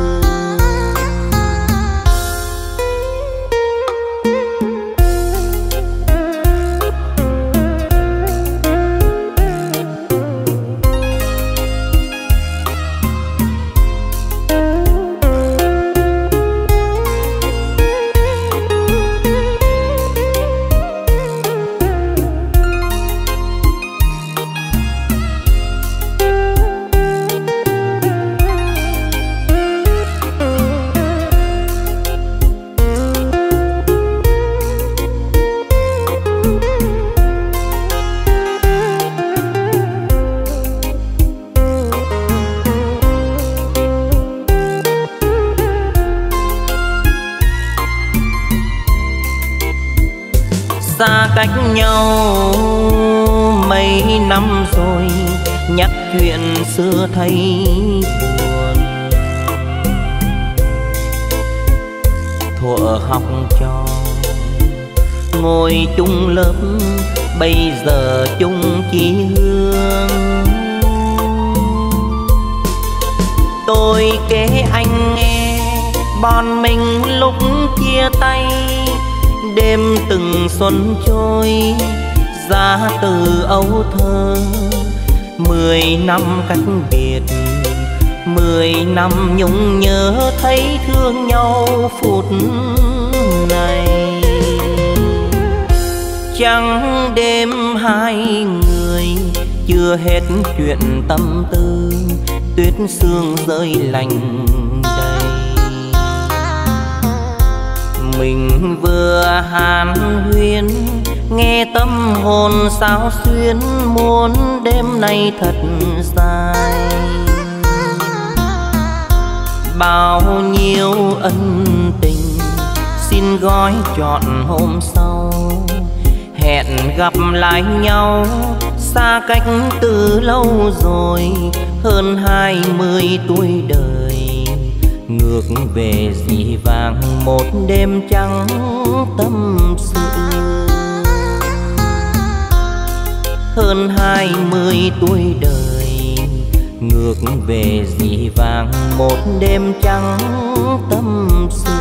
Xa cách nhau mấy năm rồi, nhắc chuyện xưa thấy buồn. Thuở học trò ngồi chung lớp bây giờ chung chí hương. Tôi kể anh nghe bọn mình lúc chia tay, đêm từng xuân trôi ra từ âu thơ. 10 năm cách biệt, 10 năm nhung nhớ thấy thương nhau phút này. Trắng đêm hai người chưa hết chuyện tâm tư, tuyết sương rơi lạnh đầy. Mình vừa hàn huyên nghe tâm hồn sao xuyến, muốn đêm nay thật dài. Bao nhiêu ân tình xin gói trọn hôm sau, hẹn gặp lại nhau xa cách từ lâu rồi. Hơn 20 tuổi đời ngược về dĩ vãng một đêm trắng tâm sự. Hơn 20 tuổi đời ngược về dĩ vãng một đêm trắng tâm sự.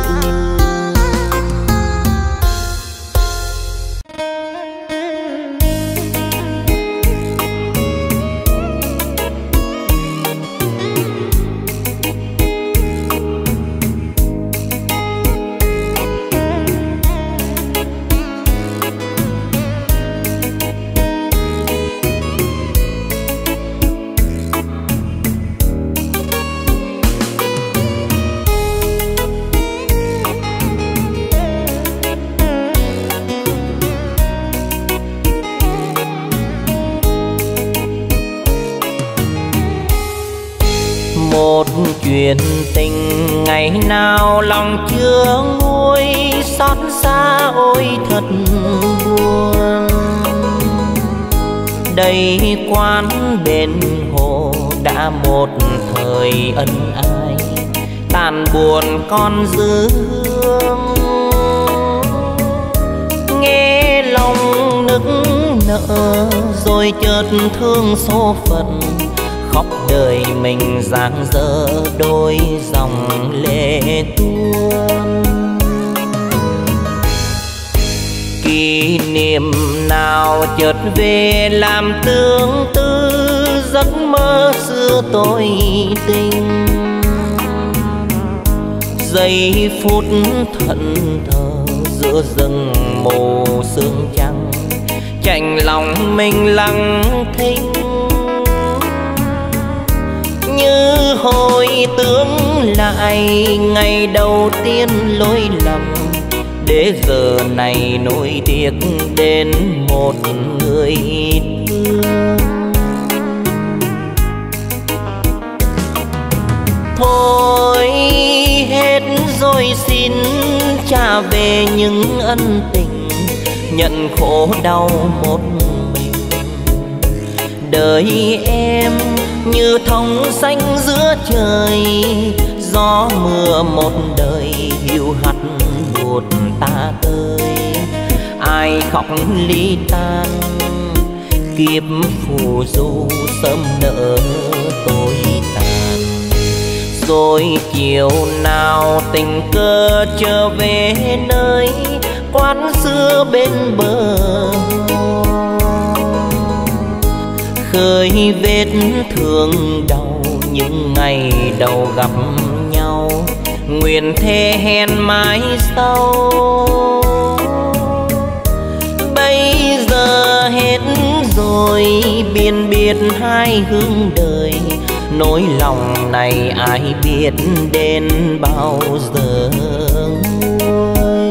Một chuyện tình ngày nào lòng chưa nguôi, xót xa ôi thật buồn. Đây quán bên hồ đã một thời ân ái, tàn buồn con dư hương. Nghe lòng nức nở rồi chợt thương số phận, khóc đời mình dang dở đôi dòng lệ tuôn. Kỷ niệm nào chợt về làm tương tư giấc mơ xưa tôi tình. Giây phút thẫn thờ giữa rừng mù sương trắng, chạnh lòng mình lặng thinh. Như hồi tưởng lại ngày đầu tiên lỗi lầm, để giờ này nỗi tiếc đến một người thương. Thôi hết rồi xin trả về những ân tình, nhận khổ đau một mình. Đời em như thông xanh giữa trời, gió mưa một đời hiu hắt buồn ta tới. Ai khóc ly tan kiếp phù du sớm nỡ tôi tàn. Rồi chiều nào tình cờ trở về nơi quán xưa bên bờ hồ, khơi vết thương đau những ngày đầu gặp nhau. Nguyện thề hẹn mãi sau, bây giờ hết rồi biên biệt hai hướng đời. Nỗi lòng này ai biết đến bao giờ nguôi.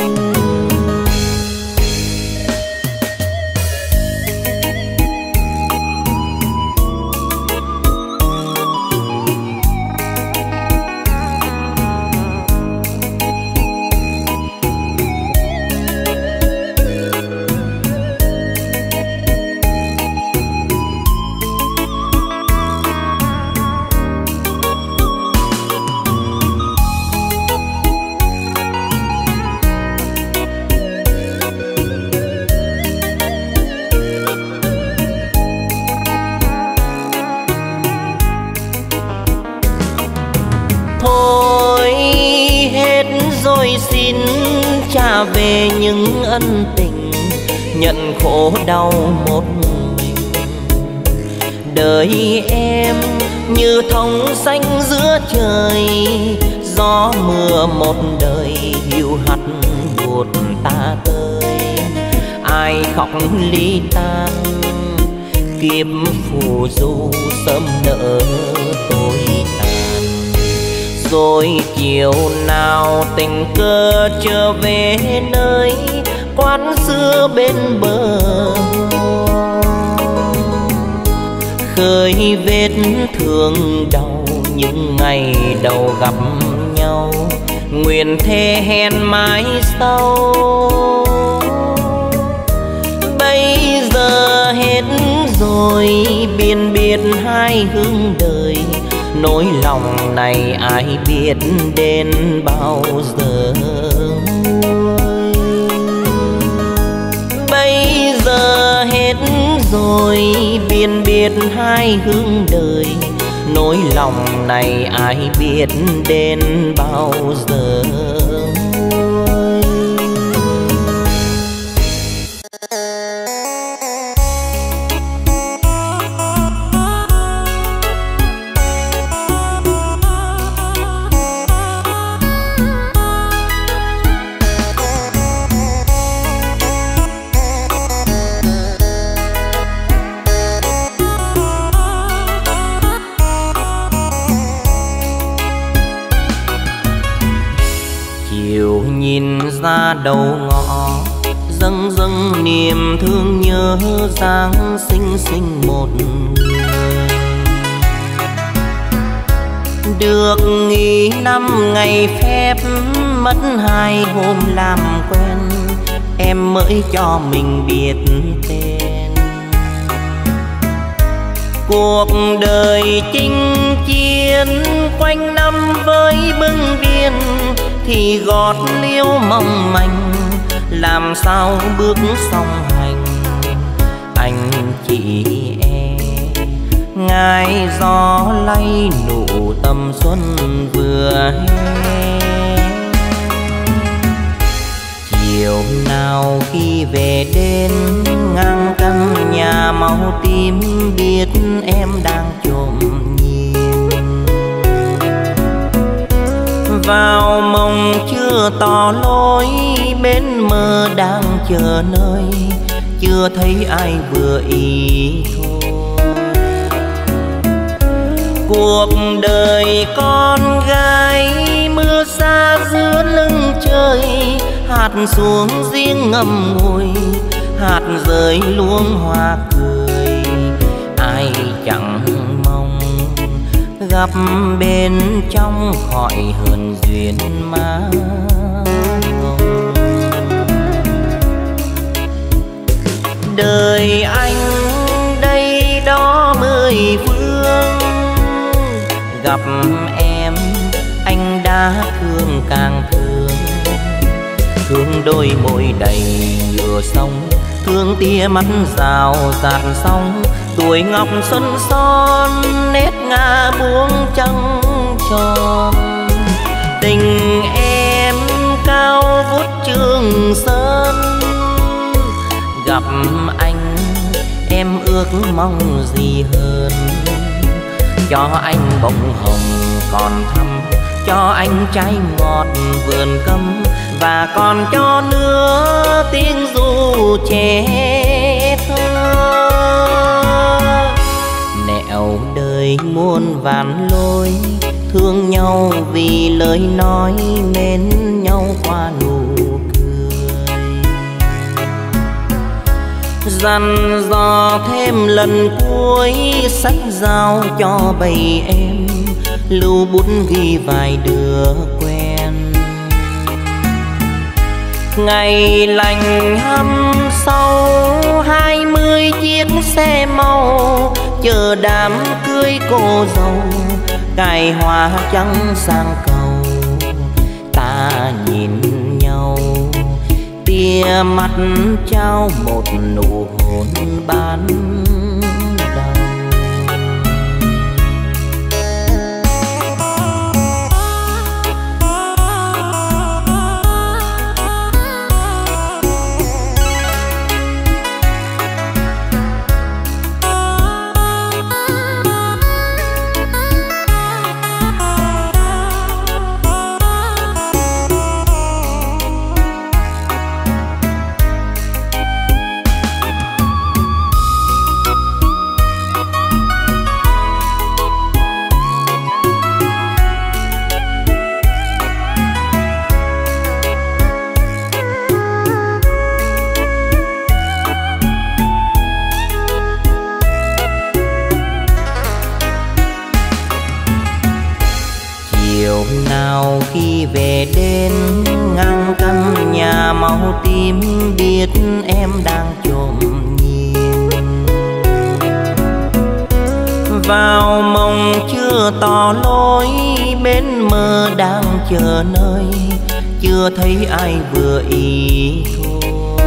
Xin trả về những ân tình, nhận khổ đau một mình. Đời em như thông xanh giữa trời, gió mưa một đời hiu hắt buồn ta tới. Ai khóc ly tan kiếp phù du sớm nỡ tôi tàn. Rồi chiều nào tình cờ trở về nơi quán xưa bên bờ hồ, khơi vết thương đau những ngày đầu gặp nhau. Nguyện thề hẹn mãi sau, bây giờ hết rồi biên biệt hai hướng đời. Nỗi lòng này ai biết đến bao giờ nguôi. Bây giờ hết rồi biên biệt hai hướng đời. Nỗi lòng này ai biết đến bao giờ nguôi. Nhìn ra đầu ngõ dâng dâng niềm thương nhớ Giáng sinh sinh một người. Được nghỉ 5 ngày phép mất 2 hôm làm quen, em mới cho mình biết tên. Cuộc đời chinh chiến quanh năm với bưng biên, thì gót liêu mong manh làm sao bước song hành. Anh chị em ngài gió lay nụ tầm xuân vừa hè. Chiều nào khi về đến ngang căn nhà màu tím, biết em đang trộm nhìn vào mộng chưa tỏ lối, bên mơ đang chờ nơi chưa thấy ai vừa ý thôi. Cuộc đời con gái mưa xa giữa lưng trời, hạt xuống riêng ngậm ngùi, hạt rơi luống hoa cười. Ai chẳng mong gặp bên trong khỏi hờn duyên má hồng. Đời anh đây đó mười phương, gặp em anh đã thương càng thương. Thương đôi môi đầy nhựa sông, thương tia mắt rào rạt sóng. Tuổi ngọc xuân son nét ngả buông trăng tròn. Tình em cao vút Trường Sơn, gặp anh em ước mong gì hơn. Cho anh bông hồng còn thắm, cho anh trái ngọt vườn cấm, và còn cho nữa tiếng ru trẻ thơ. Nẻo đời muôn vàn lối, thương nhau vì lời nói, mến nhau qua nụ cười. Dặn dò thêm lần cuối, sách giao cho bầy em, lưu bút ghi vài đứa quen. Ngày lành hăm sau 20 chiếc xe màu, chờ đám cưới cô dâu, cài hoa trắng sang cầu. Ta nhìn nhau tia mắt trao một nụ hôn ban đầu. Nào khi về đến ngang căn nhà màu tím, biết em đang trộm nhìn vào mộng chưa tỏ lối, bên mơ đang chờ nơi chưa thấy ai vừa ý thôi.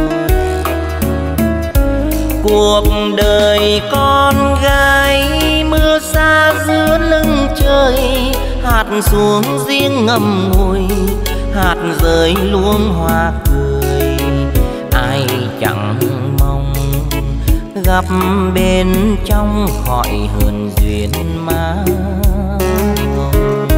Cuộc đời con gái mưa xa giữa lưng trời, hạt xuống riêng ngậm ngùi, hạt rơi luống hoa cười. Ai chẳng mong gặp bên trong khỏi hờn duyên má hồng.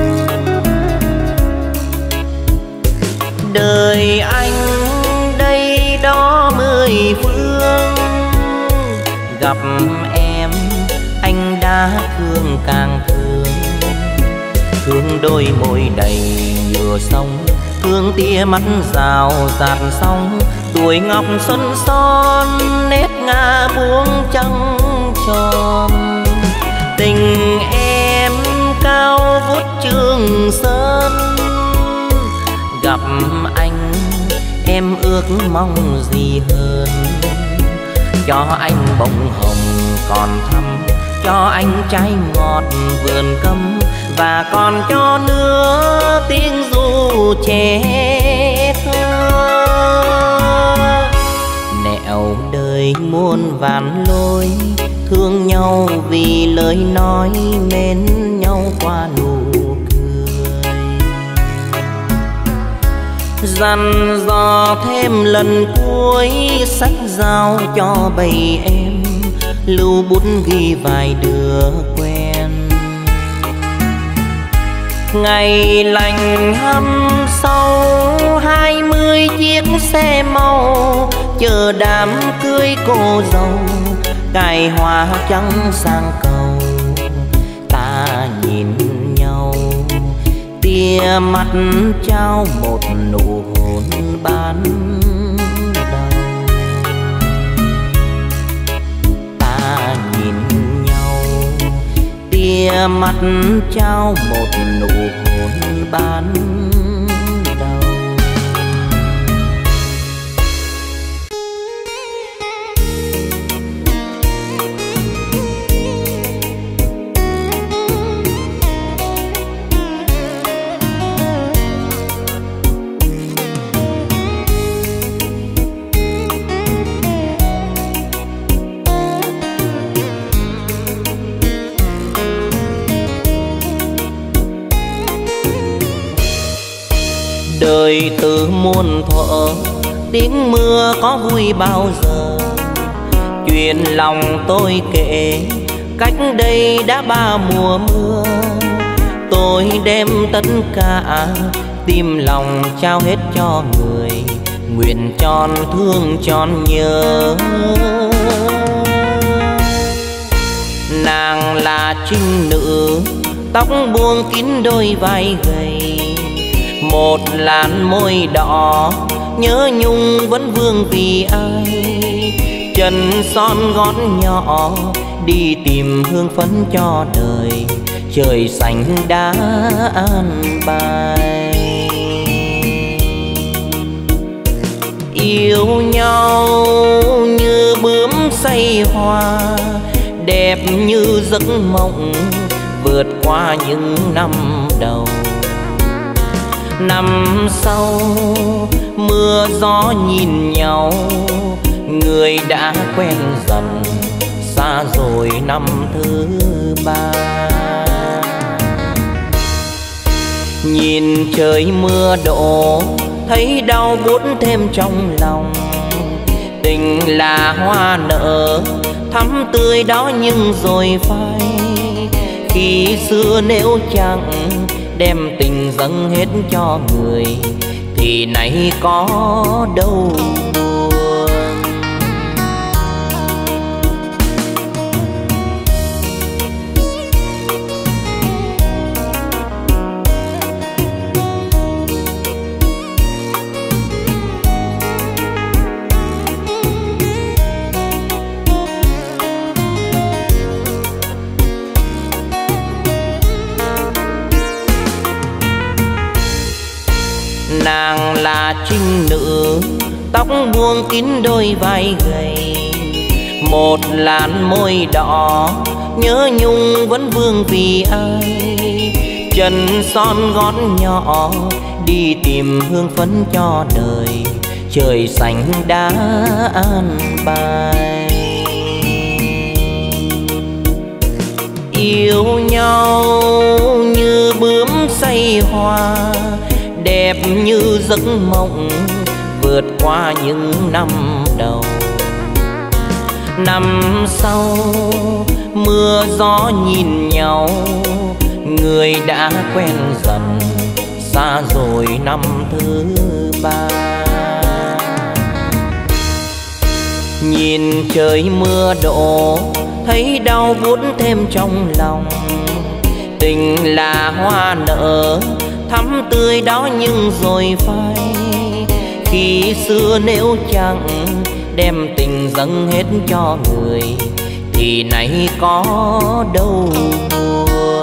Đời anh đây đó mười phương, gặp em anh đã thương càng thương. Thương đôi môi đầy nhựa sông, thương tia mắt rào rạt sóng. Tuổi ngọc xuân son nét ngả buông trăng tròn. Tình em cao vút Trường Sơn, gặp anh em ước mong gì hơn. Cho anh bông hồng còn thắm, cho anh trái ngọt vườn cấm, và còn cho nữa tiếng ru trẻ thơ. Nẻo đời muôn vàn lối, thương nhau vì lời nói, mến nhau qua nụ cười. Dặn dò thêm lần cuối, sách giao cho bầy em, lưu bút ghi vài đứa quen. Ngày lành hăm sau, 20 chiếc xe màu chờ đám cưới cô dâu, cài hoa trắng sang cầu. Ta nhìn nhau, tia mắt trao một nụ hôn ban đầu. Ta nhìn nhau, tia mắt trao một nụ hôn ban đầu. Đời từ muôn thuở, tiếng mưa có vui bao giờ. Chuyện lòng tôi kể, cách đây đã 3 mùa mưa. Tôi đem tất cả, tim lòng trao hết cho người, nguyện tròn thương tròn nhớ. Nàng là trinh nữ, tóc buông kín đôi vai gầy, một làn môi đỏ nhớ nhung vẫn vương vì ai. Chân son gót nhỏ đi tìm hương phấn cho đời, trời xanh đã an bài. Yêu nhau như bướm say hoa, đẹp như giấc mộng vượt qua những năm đầu. Năm sau mưa gió nhìn nhau, người đã quen dần, xa rồi năm thứ 3. Nhìn trời mưa đổ, thấy đau buốt thêm trong lòng. Tình là hoa nở, thắm tươi đó nhưng rồi phai. Khi xưa nếu chẳng đem tình dâng hết cho người, thì nay có đâu buồn. Nàng là trinh nữ, tóc buông kín đôi vai gầy, một làn môi đỏ nhớ nhung vẫn vương vì ai. Chân son gót nhỏ đi tìm hương phấn cho đời, trời xanh đã an bài. Yêu nhau như bướm say hoa, đẹp như giấc mộng vượt qua những năm đầu. Năm sau mưa gió nhìn nhau, người đã quen dần, xa rồi năm thứ 3. Nhìn trời mưa đổ, thấy đau buốt thêm trong lòng. Tình là hoa nở, thắm tươi đó nhưng rồi phai. Khi xưa nếu chẳng đem tình dâng hết cho người, thì nay có đâu buồn.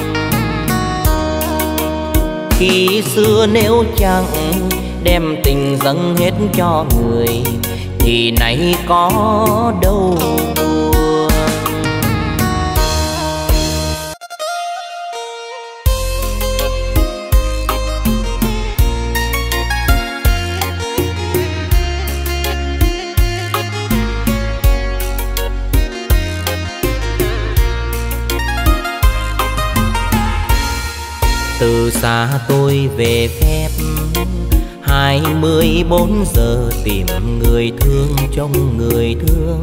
Khi xưa nếu chẳng đem tình dâng hết cho người, thì nay có đâu buồn. Từ xa tôi về phép 24 giờ tìm người thương trong người thương.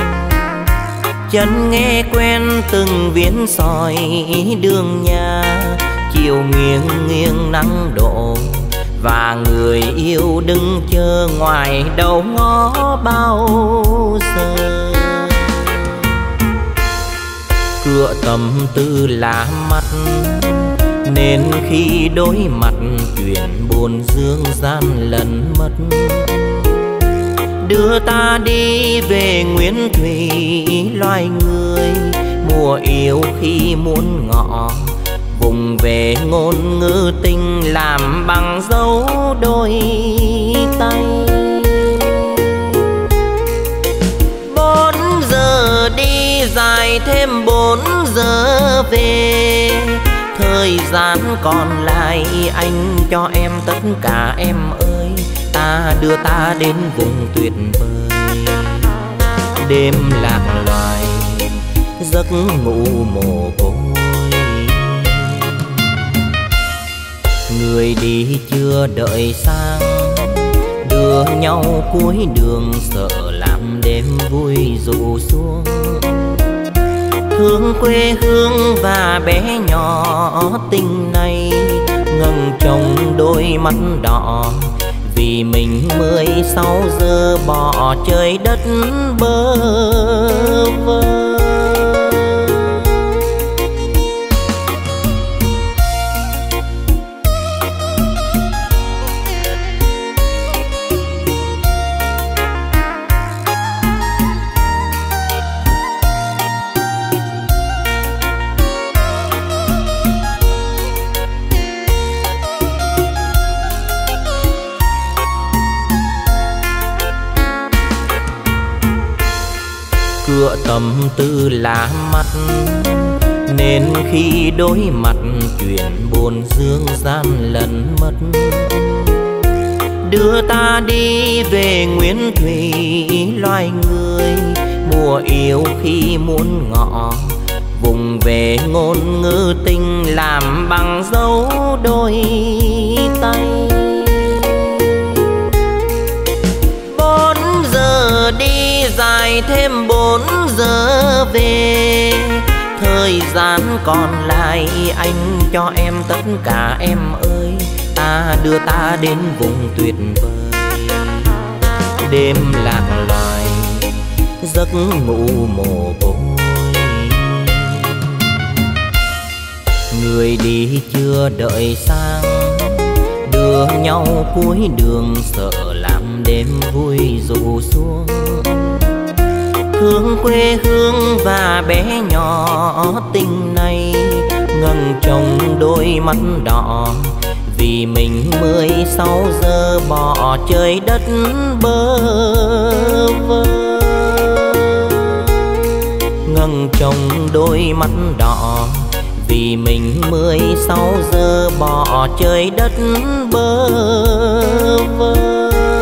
Chân nghe quen từng viên sỏi đường nhà, chiều nghiêng nghiêng nắng đổ và người yêu đứng chờ ngoài đầu ngõ bao giờ. Cửa tâm tư lá mắt nên khi đối mặt chuyện buồn dương gian lần mất. Đưa ta đi về nguyên thủy loài người, mùa yêu khi muốn ngọ, vùng về ngôn ngữ tình làm bằng dấu đôi tay. 4 giờ đi dài thêm 4 giờ về, thời gian còn lại anh cho em tất cả em ơi. Ta đưa ta đến vùng tuyệt vời, đêm lạc loài giấc ngủ mồ côi. Người đi chưa đợi sang, đưa nhau cuối đường sợ làm đêm vui rụ xuống. Thương quê hương và bé nhỏ tình này, ngẩng trông đôi mắt đỏ vì mình 16 giờ bỏ trời đất bơ vơ. Cửa tâm tư lá mắt nên khi đối mặt chuyện buồn dương gian lần mất. Đưa ta đi về nguyên thủy loài người, mùa yêu khi muốn ngọ, vùng về ngôn ngữ tình làm bằng dấu đôi tay. 4 giờ đi dài thêm 4 giờ về, thời gian còn lại anh cho em tất cả em ơi. Ta đưa ta đến vùng tuyệt vời, đêm lạc loài giấc ngủ mồ côi. Người đi chưa đợi sang, đưa nhau cuối đường sợ làm đêm vui rụ xuống. Thương quê hương và bé nhỏ tình này, ngẩng trông đôi mắt đỏ vì mình 16 giờ bỏ trời đất bơ vơ. Ngẩng trông đôi mắt đỏ vì mình 16 giờ bỏ trời đất bơ vơ.